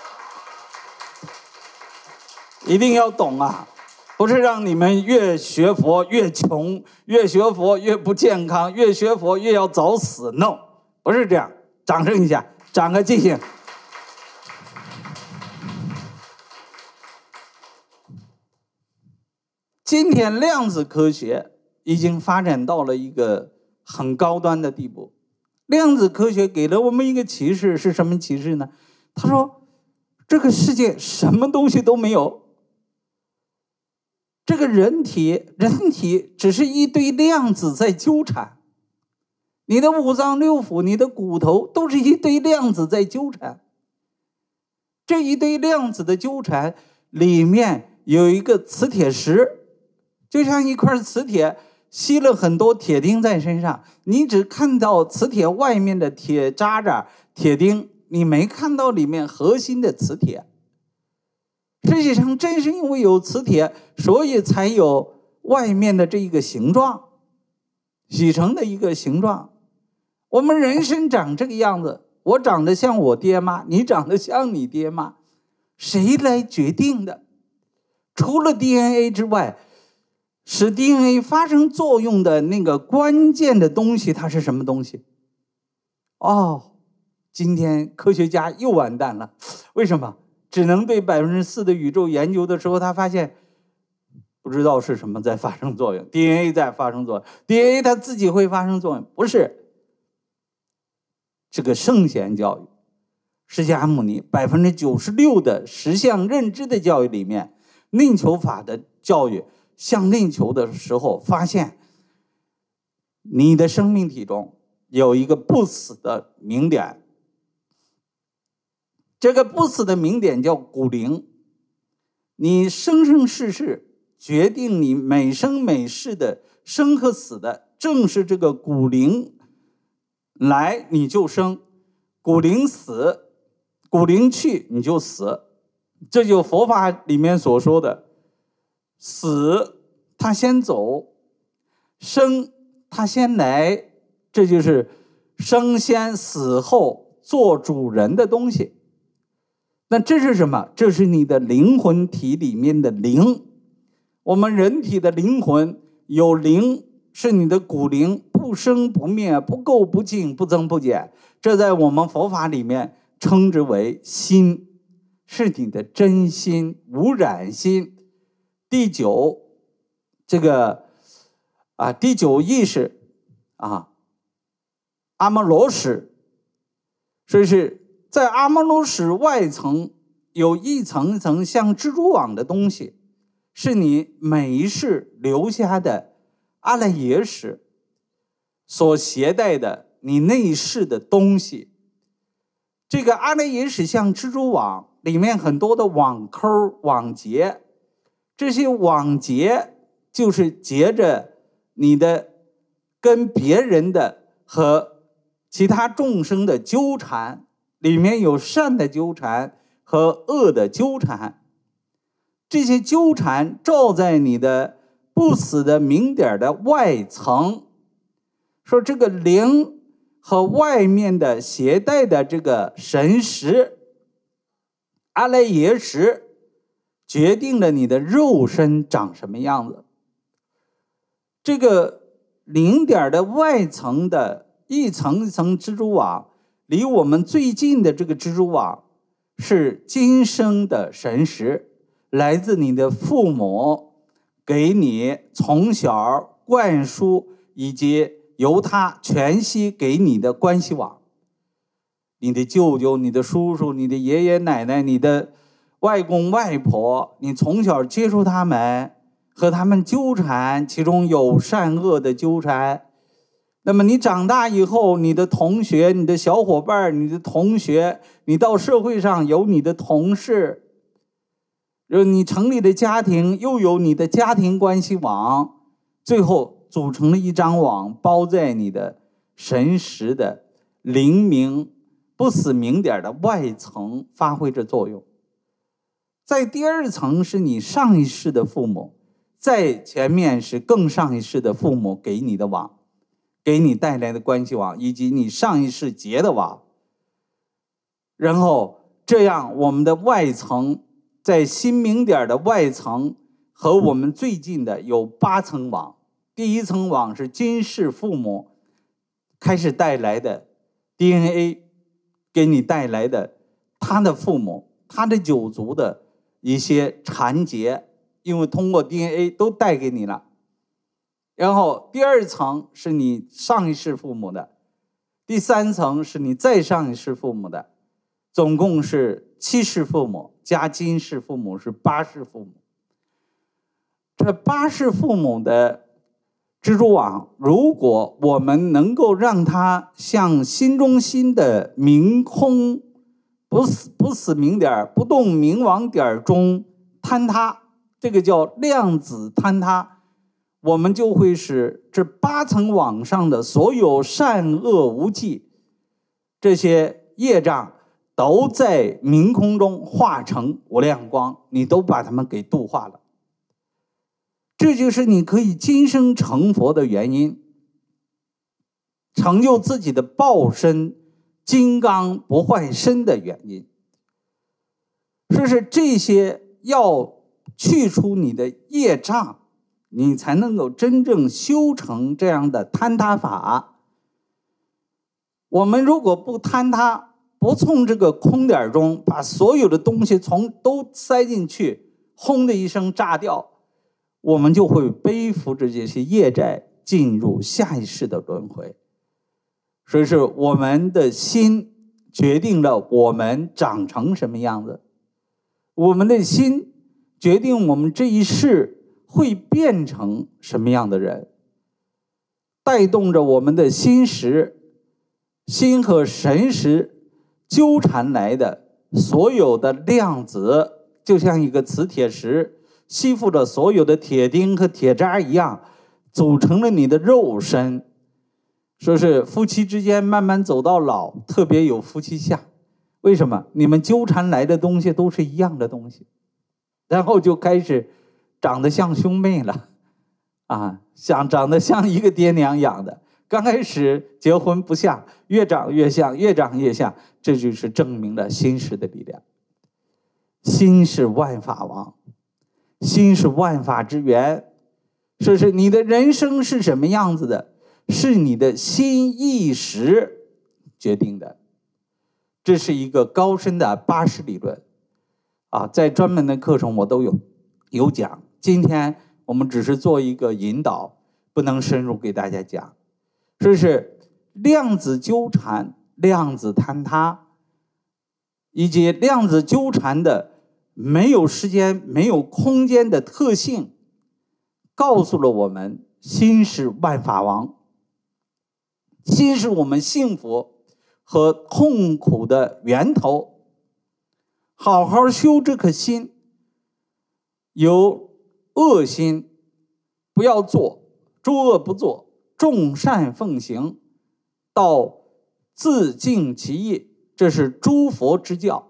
一定要懂啊！不是让你们越学佛越穷，越学佛越不健康，越学佛越要早死。No， 不是这样。掌声一下，长个记性。今天量子科学已经发展到了一个很高端的地步。量子科学给了我们一个启示，是什么启示呢？他说， 这个世界什么东西都没有。这个人体只是一堆量子在纠缠，你的五脏六腑，你的骨头都是一堆量子在纠缠。这一堆量子的纠缠里面有一个磁铁石，就像一块磁铁吸了很多铁钉在身上，你只看到磁铁外面的铁渣渣、铁钉，你没看到里面核心的磁铁。实际上正是因为有磁铁，所以才有外面的这一个形状，洗成的一个形状。我们人生长这个样子，我长得像我爹妈，你长得像你爹妈，谁来决定的？除了 DNA 之外，使 DNA 发生作用的那个关键的东西，它是什么东西？今天科学家又完蛋了。为什么？只能对 4% 的宇宙研究的时候，他发现不知道是什么在发生作用， DNA 在发生作用， DNA 它自己会发生作用，不是。这个圣贤教育，释迦牟尼96%的实相认知的教育里面，内求法的教育，向内求的时候发现，你的生命体中有一个不死的明点，这个不死的明点叫骨灵，你生生世世决定你每生每世的生和死的，正是这个骨灵。来你就生，骨灵死，骨灵去你就死。这就佛法里面所说的，死他先走，生他先来，这就是生先死后做主人的东西。那这是什么？这是你的灵魂体里面的灵。我们人体的灵魂有灵，是你的骨灵，不生不灭，不垢不净，不增不减。这在我们佛法里面称之为心，是你的真心，无染心。第九意识阿摩罗识，所以是在阿摩罗识外层有一层层像蜘蛛网的东西，是你每一世留下的阿赖耶识所携带的你内世的东西。这个阿赖耶识像蜘蛛网，里面很多的网扣网结，这些网结就是结着你的跟别人的和其他众生的纠缠，里面有善的纠缠和恶的纠缠。这些纠缠照在你的不死的明点的外层，说这个灵和外面的携带的这个神识阿赖耶识，决定了你的肉身长什么样子。这个灵点的外层的一层一层蜘蛛网，离我们最近的这个蜘蛛网是今生的神识，来自你的父母给你从小灌输，以及由他全息给你的关系网。你的舅舅，你的叔叔，你的爷爷奶奶，你的外公外婆，你从小接触他们，和他们纠缠，其中有善恶的纠缠。那么你长大以后，你的同学，你的小伙伴，你的同学，你到社会上有你的同事，你成立的家庭又有你的家庭关系网，最后组成了一张网，包在你的神识的灵明不死明点的外层发挥着作用。在第二层是你上一世的父母，在前面是更上一世的父母给你的网，给你带来的关系网，以及你上一世结的网。然后这样我们的外层，在新明点的外层和我们最近的有8层网。第一层网是今世父母开始带来的 DNA， 给你带来的他的父母，他的九族的一些缠结，因为通过 DNA 都带给你了。然后第二层是你上一世父母的，第三层是你再上一世父母的， 总共是7世父母，加今世父母是8世父母。这8世父母的蜘蛛网，如果我们能够让它像心中心的明空不死明点、不动明王点中坍塌，这个叫量子坍塌，我们就会使这8层网上的所有善恶无忌这些业障都在明空中化成无量光，你都把它们给度化了。这就是你可以今生成佛的原因，成就自己的报身金刚不坏身的原因。说是这些要去除你的业障，你才能够真正修成这样的坍塌法。我们如果不坍塌，不从这个空点中把所有的东西都塞进去，轰的一声炸掉，我们就会背负着这些业债进入下一世的轮回。所以是我们的心决定了我们长成什么样子，我们的心决定我们这一世会变成什么样的人，带动着我们的心和神识纠缠来的所有的量子，就像一个磁铁石吸附着所有的铁钉和铁渣一样，组成了你的肉身。说是夫妻之间慢慢走到老，特别有夫妻相。为什么？你们纠缠来的东西都是一样的东西，然后就开始长得像兄妹了啊，长得像一个爹娘养的。刚开始结婚不像，越长越像，越长越像，这就是证明了心识的力量。心是万法王，心是万法之源。说是你的人生是什么样子的，是你的心意识决定的。这是一个高深的8识理论啊，在专门的课程我都有讲。今天我们只是做一个引导，不能深入给大家讲。这是量子纠缠、量子坍塌，以及量子纠缠的没有时间、没有空间的特性，告诉了我们心是万法王，心是我们幸福和痛苦的源头。好好修这颗心，由恶心不要做，诸恶不做，众善奉行，到自净其意，这是诸佛之教。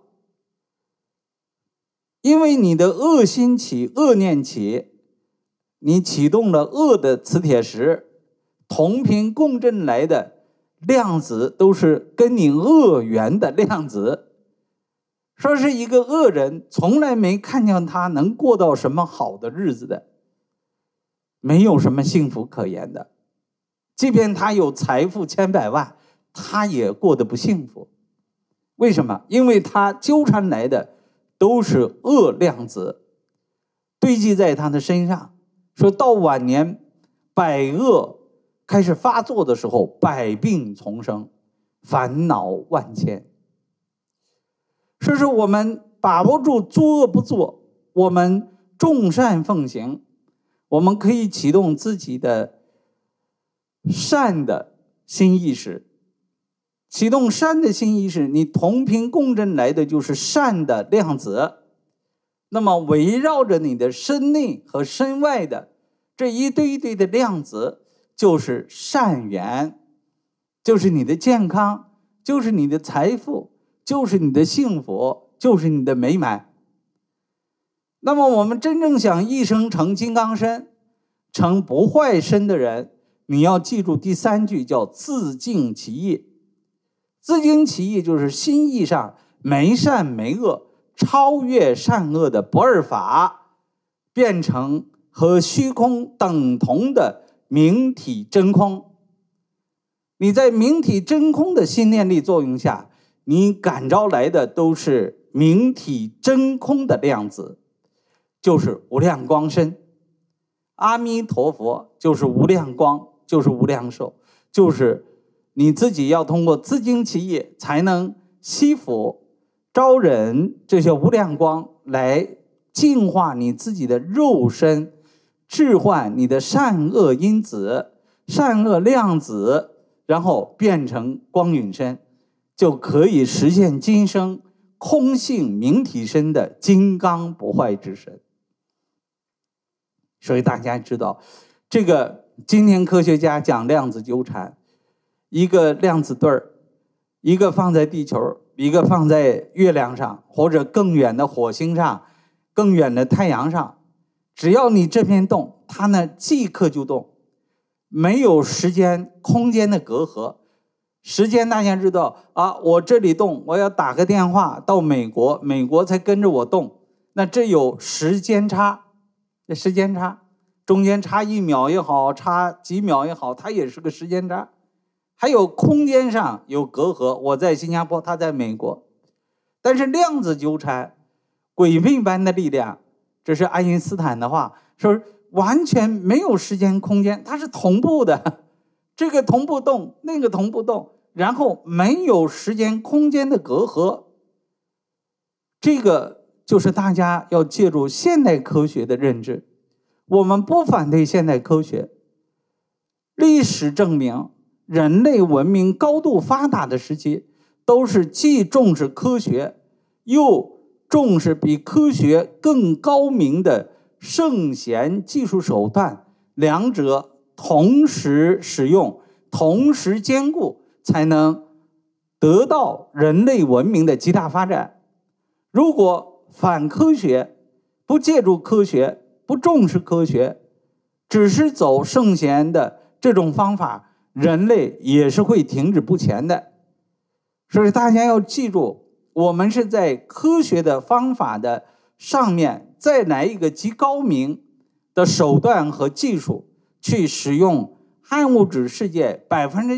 因为你的恶心起、恶念起，你启动了恶的磁铁石，同频共振来的量子都是跟你恶缘的量子。说是一个恶人，从来没看见他能过到什么好的日子的，没有什么幸福可言的。即便他有财富千百万，他也过得不幸福。为什么？因为他纠缠来的都是恶量子，堆积在他的身上。说到晚年百恶开始发作的时候，百病丛生，烦恼万千。说是我们把握住诸恶不作，我们众善奉行，我们可以启动自己的善的新意识。启动善的新意识，你同频共振来的就是善的量子。那么围绕着你的身内和身外的这一堆一堆的量子，就是善缘，就是你的健康，就是你的财富，就是你的幸福，就是你的美满。那么我们真正想一生成金刚身，成不坏身的人，你要记住第3句，叫自净其意。自净其意就是心意上没善没恶，超越善恶的不二法，变成和虚空等同的明体真空。你在明体真空的心念力作用下，你感召来的都是明体真空的量子，就是无量光身。阿弥陀佛就是无量光，就是无量寿，就是你自己要通过自净其意才能吸附招引这些无量光来净化你自己的肉身，置换你的善恶因子、善恶量子，然后变成光允身，就可以实现今生空性明体身的金刚不坏之身。所以大家知道，这个今天科学家讲量子纠缠，一个量子对儿，一个放在地球，一个放在月亮上，或者更远的火星上，更远的太阳上，只要你这边动，它呢即刻就动，没有时间空间的隔阂。时间大家知道啊，我这里动，我要打个电话到美国，美国才跟着我动，那这有时间差，这时间差中间差1秒也好，差几秒也好，它也是个时间差。还有空间上有隔阂，我在新加坡，他在美国。但是量子纠缠，鬼魅般的力量，这是爱因斯坦的话，说完全没有时间空间，它是同步的，这个同步动，那个同步动，然后没有时间空间的隔阂。这个就是大家要借助现代科学的认知。我们不反对现代科学，历史证明人类文明高度发达的时期，都是既重视科学，又重视比科学更高明的圣贤技术手段，两者同时使用，同时兼顾，才能得到人类文明的极大发展。如果反科学，不借助科学，不重视科学，只是走圣贤的这种方法，人类也是会停止不前的。所以大家要记住，我们是在科学的方法的上面再来一个极高明的手段和技术，去使用暗物质世界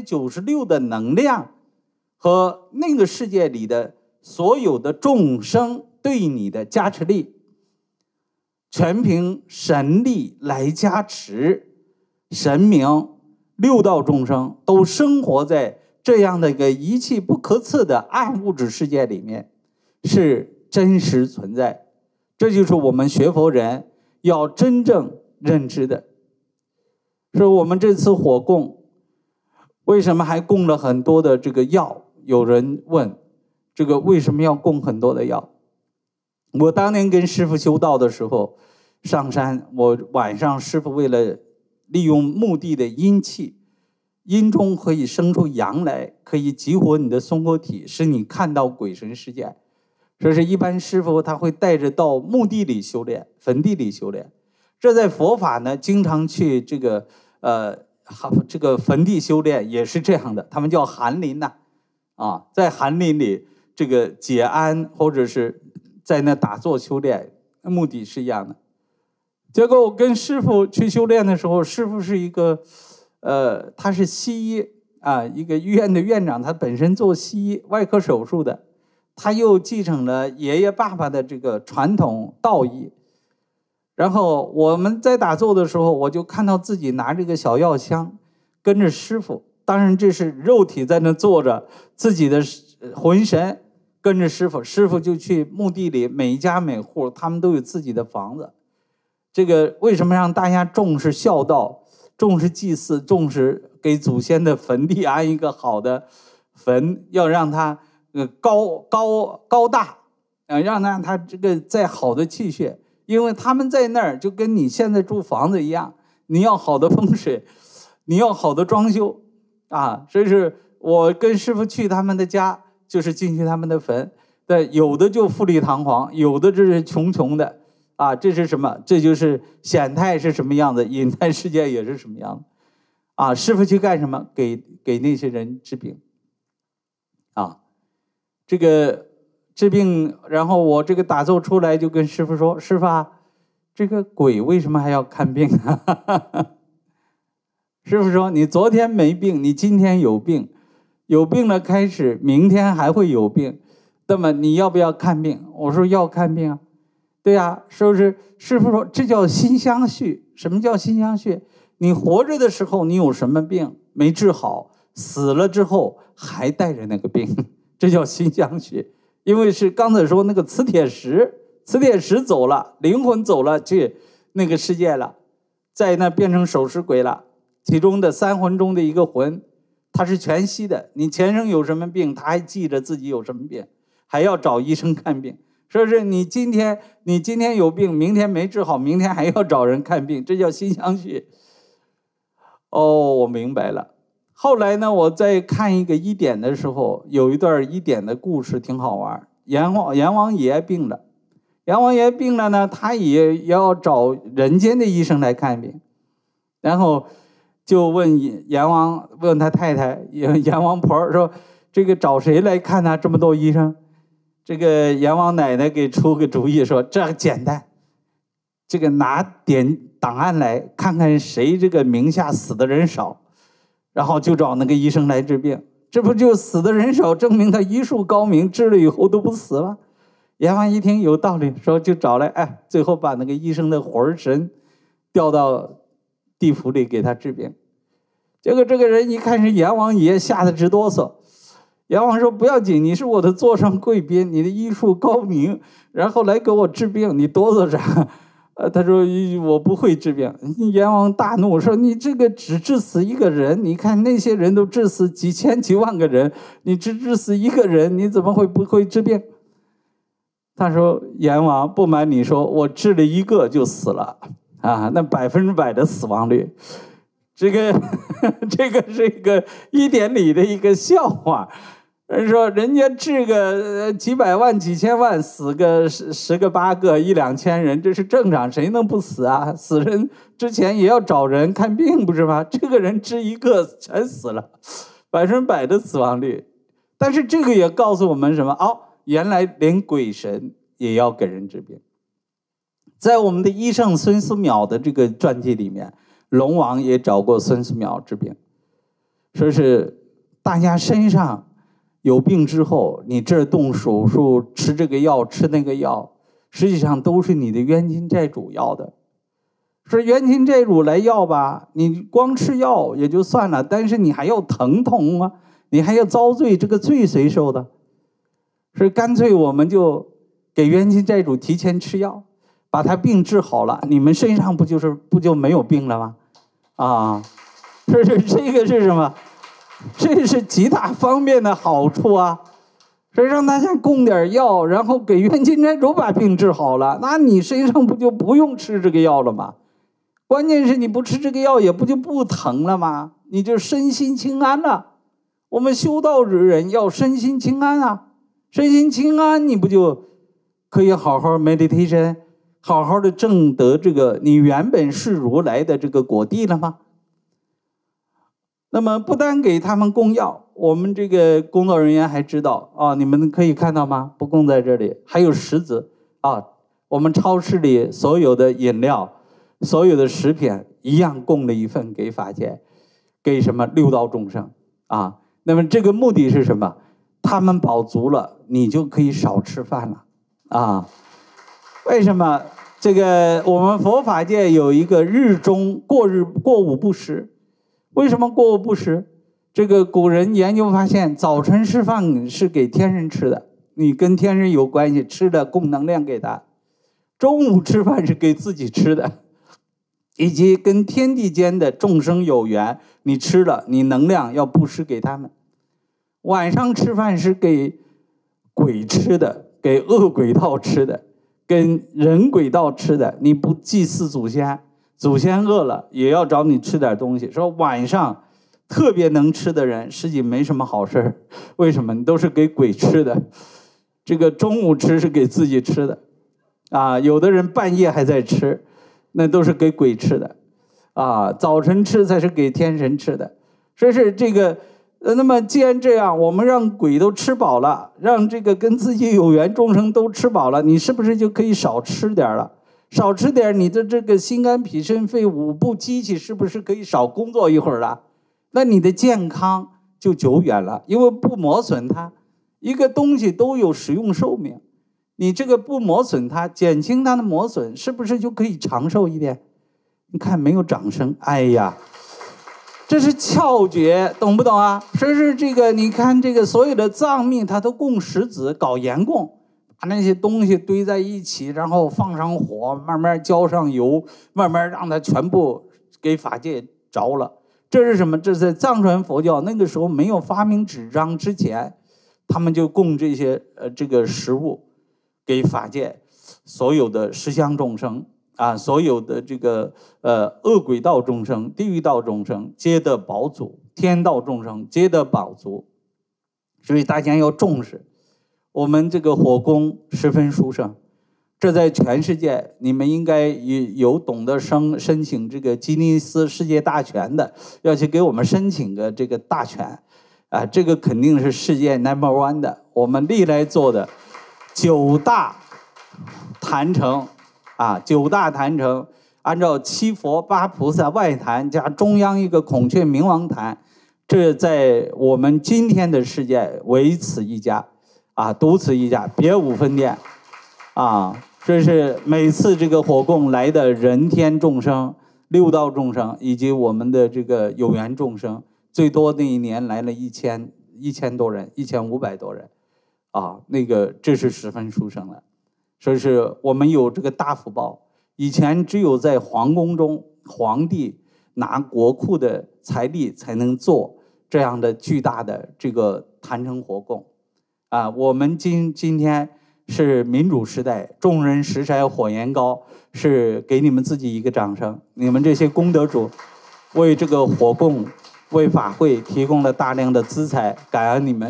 96%的能量和那个世界里的所有的众生对你的加持力，全凭神力来加持。神明六道众生都生活在这样的一个一气不可测的暗物质世界里面，是真实存在。这就是我们学佛人要真正认知的。所以我们这次火供为什么还供了很多的这个药？有人问这个为什么要供很多的药？我当年跟师父修道的时候，上山，我晚上师父为了利用墓地的阴气，阴中可以生出阳来，可以激活你的松果体，使你看到鬼神世界。这是一般师父他会带着到墓地里修炼，坟地里修炼。这在佛法呢，经常去这个坟地修炼也是这样的，他们叫寒林呐，在寒林里这个解安，或者是在那打坐修炼，目的是一样的。结果我跟师父去修炼的时候，师父是一个他是西医一个医院的院长，他本身做西医外科手术的，他又继承了爷爷爸爸的这个传统道医。然后我们在打坐的时候，我就看到自己拿这个小药箱跟着师父，当然这是肉体在那坐着，自己的魂神跟着师父，师父就去墓地里，每一家每户他们都有自己的房子。这个为什么让大家重视孝道，重视祭祀，重视给祖先的坟地安一个好的坟，要让它高大，让它这个再好的气血，因为他们在那儿就跟你现在住房子一样，你要好的风水，你要好的装修所以是我跟师父去他们的家，就是进去他们的坟，有的就富丽堂皇，有的这是穷穷的这是什么？这就是显态是什么样子，隐态世界也是什么样子师父去干什么？给那些人治病这个治病。然后我这个打坐出来就跟师父说，师父这个鬼为什么还要看病师父说，你昨天没病，你今天有病，有病了开始，明天还会有病，那么你要不要看病？我说要看病对是不是？师父说这叫心相续。什么叫心相续？你活着的时候你有什么病没治好，死了之后还带着那个病，这叫心相续。 因为是刚才说那个磁铁石走了，灵魂走了去那个世界了，在那变成守尸鬼了。其中的3魂中的一个魂，它是全息的，你前生有什么病，他还记着自己有什么病，还要找医生看病。说是你今天有病，明天没治好，明天还要找人看病，这叫心相续。哦，我明白了。后来呢，我在看一个医典的时候，有一段医典的故事挺好玩。阎王爷病了，呢，他也要找人间的医生来看病，然后就问阎王，问他太太阎王婆说：“这个找谁来看呢？这么多医生？”这个阎王奶奶给出个主意说：“这简单，这个拿点档案来看看谁这个名下死的人少，然后就找那个医生来治病。这不就死的人少，证明他医术高明，治了以后都不死吗？”阎王一听有道理，说就找来，最后把那个医生的魂神调到地府里给他治病。结果这个人一看是阎王爷，吓得直哆嗦。阎王说：“不要紧，你是我的座上贵宾，你的医术高明，然后来给我治病，你哆嗦啥？”他说：“我不会治病。”阎王大怒说：“你这个只治死一个人，你看那些人都治死几千几万个人，你只治死一个人，你怎么会不会治病？”他说：“阎王，不瞒你说，我治了一个就死了啊，那100%的死亡率。”这个是一个医典里的一个笑话。人说人家治个几百万几千万，死个10个8个1、2千人，这是正常，谁能不死啊？死人之前也要找人看病，不是吗？这个人治一个全死了，100%的死亡率。但是这个也告诉我们什么？原来连鬼神也要给人治病。在我们的医圣孙思邈的这个传记里面，龙王也找过孙思邈治病，说是大家身上有病之后，你这儿动手术，吃这个药，吃那个药，实际上都是你的冤亲债主要的。说冤亲债主来要吧，你光吃药也就算了，但是你还要疼痛啊，你还要遭罪，这个罪谁受的？是干脆我们就给冤亲债主提前吃药，把他病治好了，你们身上不就没有病了吗？这个是什么？这是极大方便的好处啊！所以让大家供点药，然后给冤亲债主把病治好了，那你身上不就不用吃这个药了吗？关键是你不吃这个药，也不就不疼了吗？你就身心清安了。我们修道之人要身心清安啊，身心清安，你不就可以好好 meditation， 好好的证得这个你原本是如来的这个果地了吗？那么不单给他们供药，我们这个工作人员还知道你们可以看到吗？不供在这里，还有食子我们超市里所有的饮料，所有的食品一样供了一份给法界，给什么六道众生那么这个目的是什么？他们饱足了，你就可以少吃饭了为什么？这个我们佛法界有一个日中过午不食。为什么过午不食？这个古人研究发现，早晨吃饭是给天人吃的，你跟天人有关系，吃的供能量给他；中午吃饭是给自己吃的，以及跟天地间的众生有缘，你吃了，你能量要布施给他们。晚上吃饭是给鬼吃的，给恶鬼道吃的，跟人鬼道吃的，你不祭祀祖先，祖先饿了也要找你吃点东西。说晚上特别能吃的人实际没什么好事，为什么？你都是给鬼吃的。这个中午吃是给自己吃的有的人半夜还在吃，那都是给鬼吃的早晨吃才是给天神吃的。所以是这个那么既然这样，我们让鬼都吃饱了，让这个跟自己有缘众生都吃饱了，你是不是就可以少吃点了？少吃点，你的这个心肝脾肾肺5部机器是不是可以少工作一会儿了？那你的健康就久远了，因为不磨损它。一个东西都有使用寿命，你这个不磨损它，减轻它的磨损，是不是就可以长寿一点？你看没有掌声，哎呀， 这是窍诀，懂不懂啊？所以是这个，你看这个所有的藏密，它都供食子，搞盐供，把那些东西堆在一起，然后放上火，慢慢浇上油，慢慢让它全部给法界着了。这是什么？这是在藏传佛教那个时候没有发明纸张之前，他们就供这些这个食物给法界所有的十相众生。所有的这个恶鬼道众生、地狱道众生皆得饱足，天道众生皆得饱足。所以大家要重视，我们这个火供十分殊胜，这在全世界你们应该有懂得申请这个吉尼斯世界大全的，要去给我们申请个这个大全这个肯定是世界 No.1 的。我们历来做的9大坛城。9大坛城，按照7佛8菩萨外坛加中央一个孔雀明王坛，这在我们今天的世界唯此一家，独此一家，别无分店，这是每次这个火供来的人天众生、六道众生以及我们的这个有缘众生，最多那一年来了1000多人，1500多人，那个这是十分殊胜的。所以是我们有这个大福报，以前只有在皇宫中，皇帝拿国库的财力才能做这样的巨大的这个坛城火供，我们今天是民主时代，众人拾柴火焰高，是给你们自己一个掌声，你们这些功德主为这个火供、为法会提供了大量的资财，感恩你们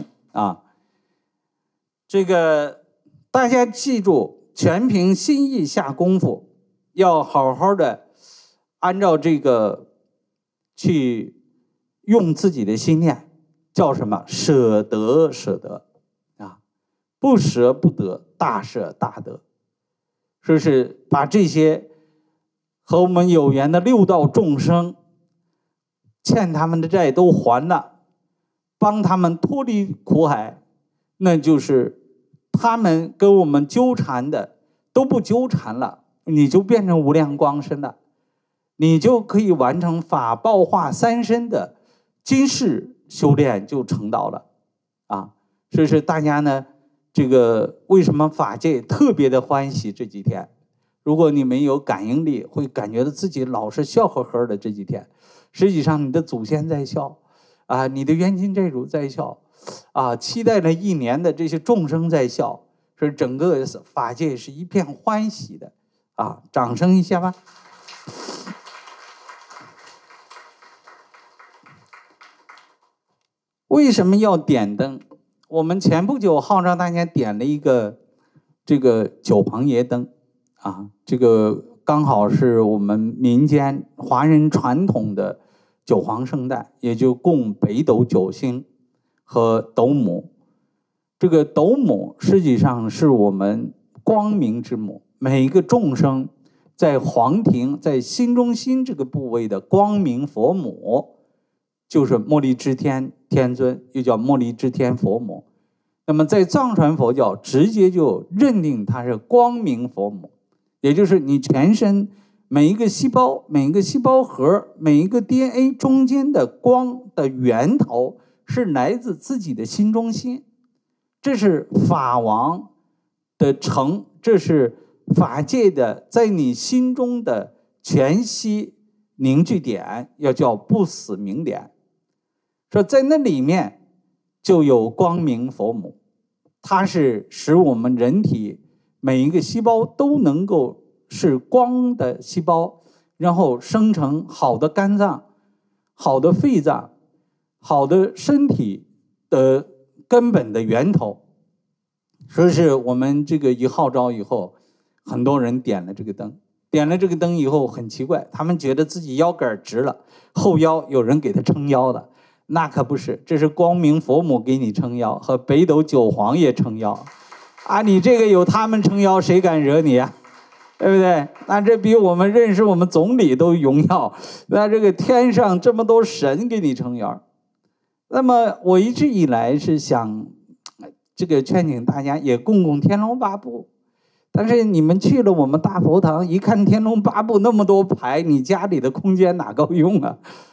这个大家记住。全凭心意下功夫，要好好的按照这个去用自己的心念，叫什么？舍得不舍不得，大舍大得。说是把这些和我们有缘的六道众生欠他们的债都还了，帮他们脱离苦海，那就是他们跟我们纠缠的都不纠缠了，你就变成无量光身了，你就可以完成法报化三身的今世修炼就成道了所以是大家呢，这个为什么法界特别的欢喜这几天？如果你们有感应力，会感觉到自己老是笑呵呵的这几天，实际上你的祖先在笑你的冤亲债主在笑期待了1年的这些众生在笑，是整个法界是一片欢喜的掌声一下吧。为什么要点灯？我们前不久号召大家点了一个这个九棚爷灯这个刚好是我们民间华人传统的九皇圣诞，也就供北斗九星和斗母。这个斗母实际上是我们光明之母，每一个众生在黄庭在心中心这个部位的光明佛母，就是茉莉支天天尊，又叫茉莉支天佛母。那么在藏传佛教直接就认定它是光明佛母，也就是你全身每一个细胞、每一个细胞核、每一个 DNA 中间的光的源头是来自自己的心中心，这是法王的成，这是法界的在你心中的全息凝聚点，要叫不死明点。说在那里面就有光明佛母，它是使我们人体每一个细胞都能够是光的细胞，然后生成好的肝脏、好的肺脏、好的身体的根本的源头。所以是我们这个一号召以后，很多人点了这个灯，点了这个灯以后很奇怪，他们觉得自己腰杆直了，后腰有人给他撑腰了。那可不是，这是光明佛母给你撑腰，和北斗九皇爷撑腰你这个有他们撑腰，谁敢惹你对不对？那这比我们认识我们总理都荣耀，那这个天上这么多神给你撑腰。那么我一直以来是想这个劝请大家也供供天龙八部，但是你们去了我们大佛堂一看天龙八部那么多牌，你家里的空间哪够用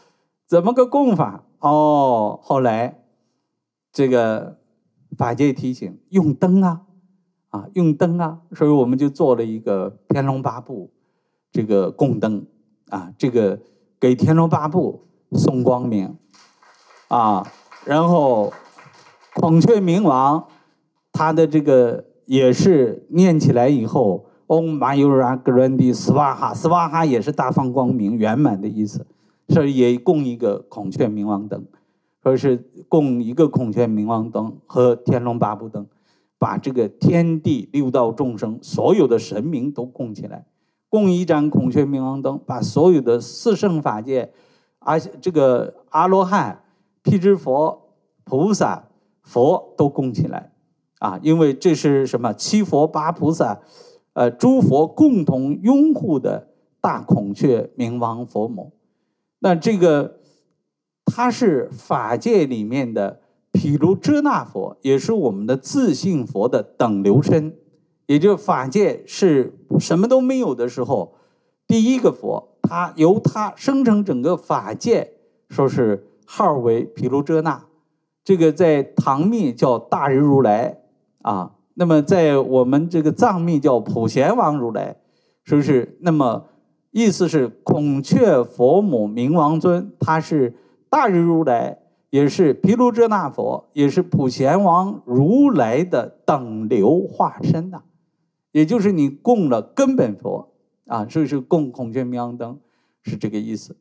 怎么个供法？哦，后来这个法界提醒用灯啊，用灯啊，所以我们就做了一个天龙八部这个供灯啊，这个给天龙八部送光明啊，然后孔雀明王他的这个也是念起来以后。Om Mayura Grandi Swaha 也是大放光明圆满的意思，所以也供一个孔雀明王灯，说是供一个孔雀明王灯和天龙八部灯，把这个天地六道众生所有的神明都供起来，供一盏孔雀明王灯，把所有的四圣法界这个阿罗汉、辟支佛、菩萨、佛都供起来啊，因为这是什么七佛八菩萨。诸佛共同拥护的大孔雀明王佛母，那这个它是法界里面的毗卢遮那佛，也是我们的自性佛的等流身，也就法界是什么都没有的时候，第一个佛，由它生成整个法界，说是号为毗卢遮那，这个在唐密叫大日如来啊。那么在我们这个藏密叫普贤王如来，是不是？那么意思是孔雀佛母明王尊，他是大日如来，也是毗卢遮那佛，也是普贤王如来的等流化身呐。也就是你供了根本佛啊，所以是供孔雀明王灯，是这个意思。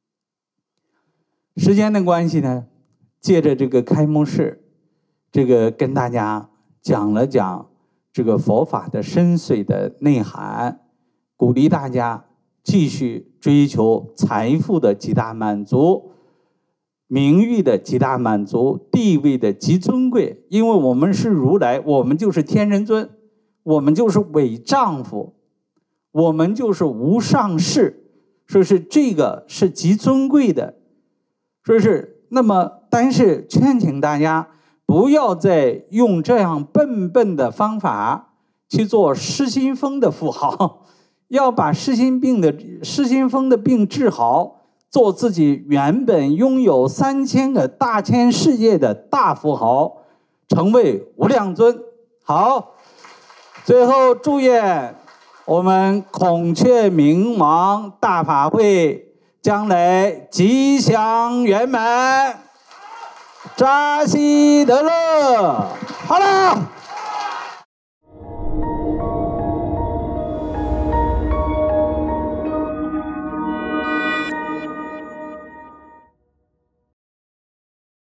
时间的关系呢，借着这个开幕式，这个跟大家讲了讲这个佛法的深邃的内涵，鼓励大家继续追求财富的极大满足，名誉的极大满足，地位的极尊贵。因为我们是如来，我们就是天人尊，我们就是伪丈夫，我们就是无上士，说是这个是极尊贵的，说是那么，但是劝请大家不要再用这样笨的方法去做失心疯的富豪，要把失心疯的病治好，做自己原本拥有3000个大千世界的大富豪，成为无量尊。好，最后祝愿我们孔雀明王大法会将来吉祥圆满，扎西德勒。好了。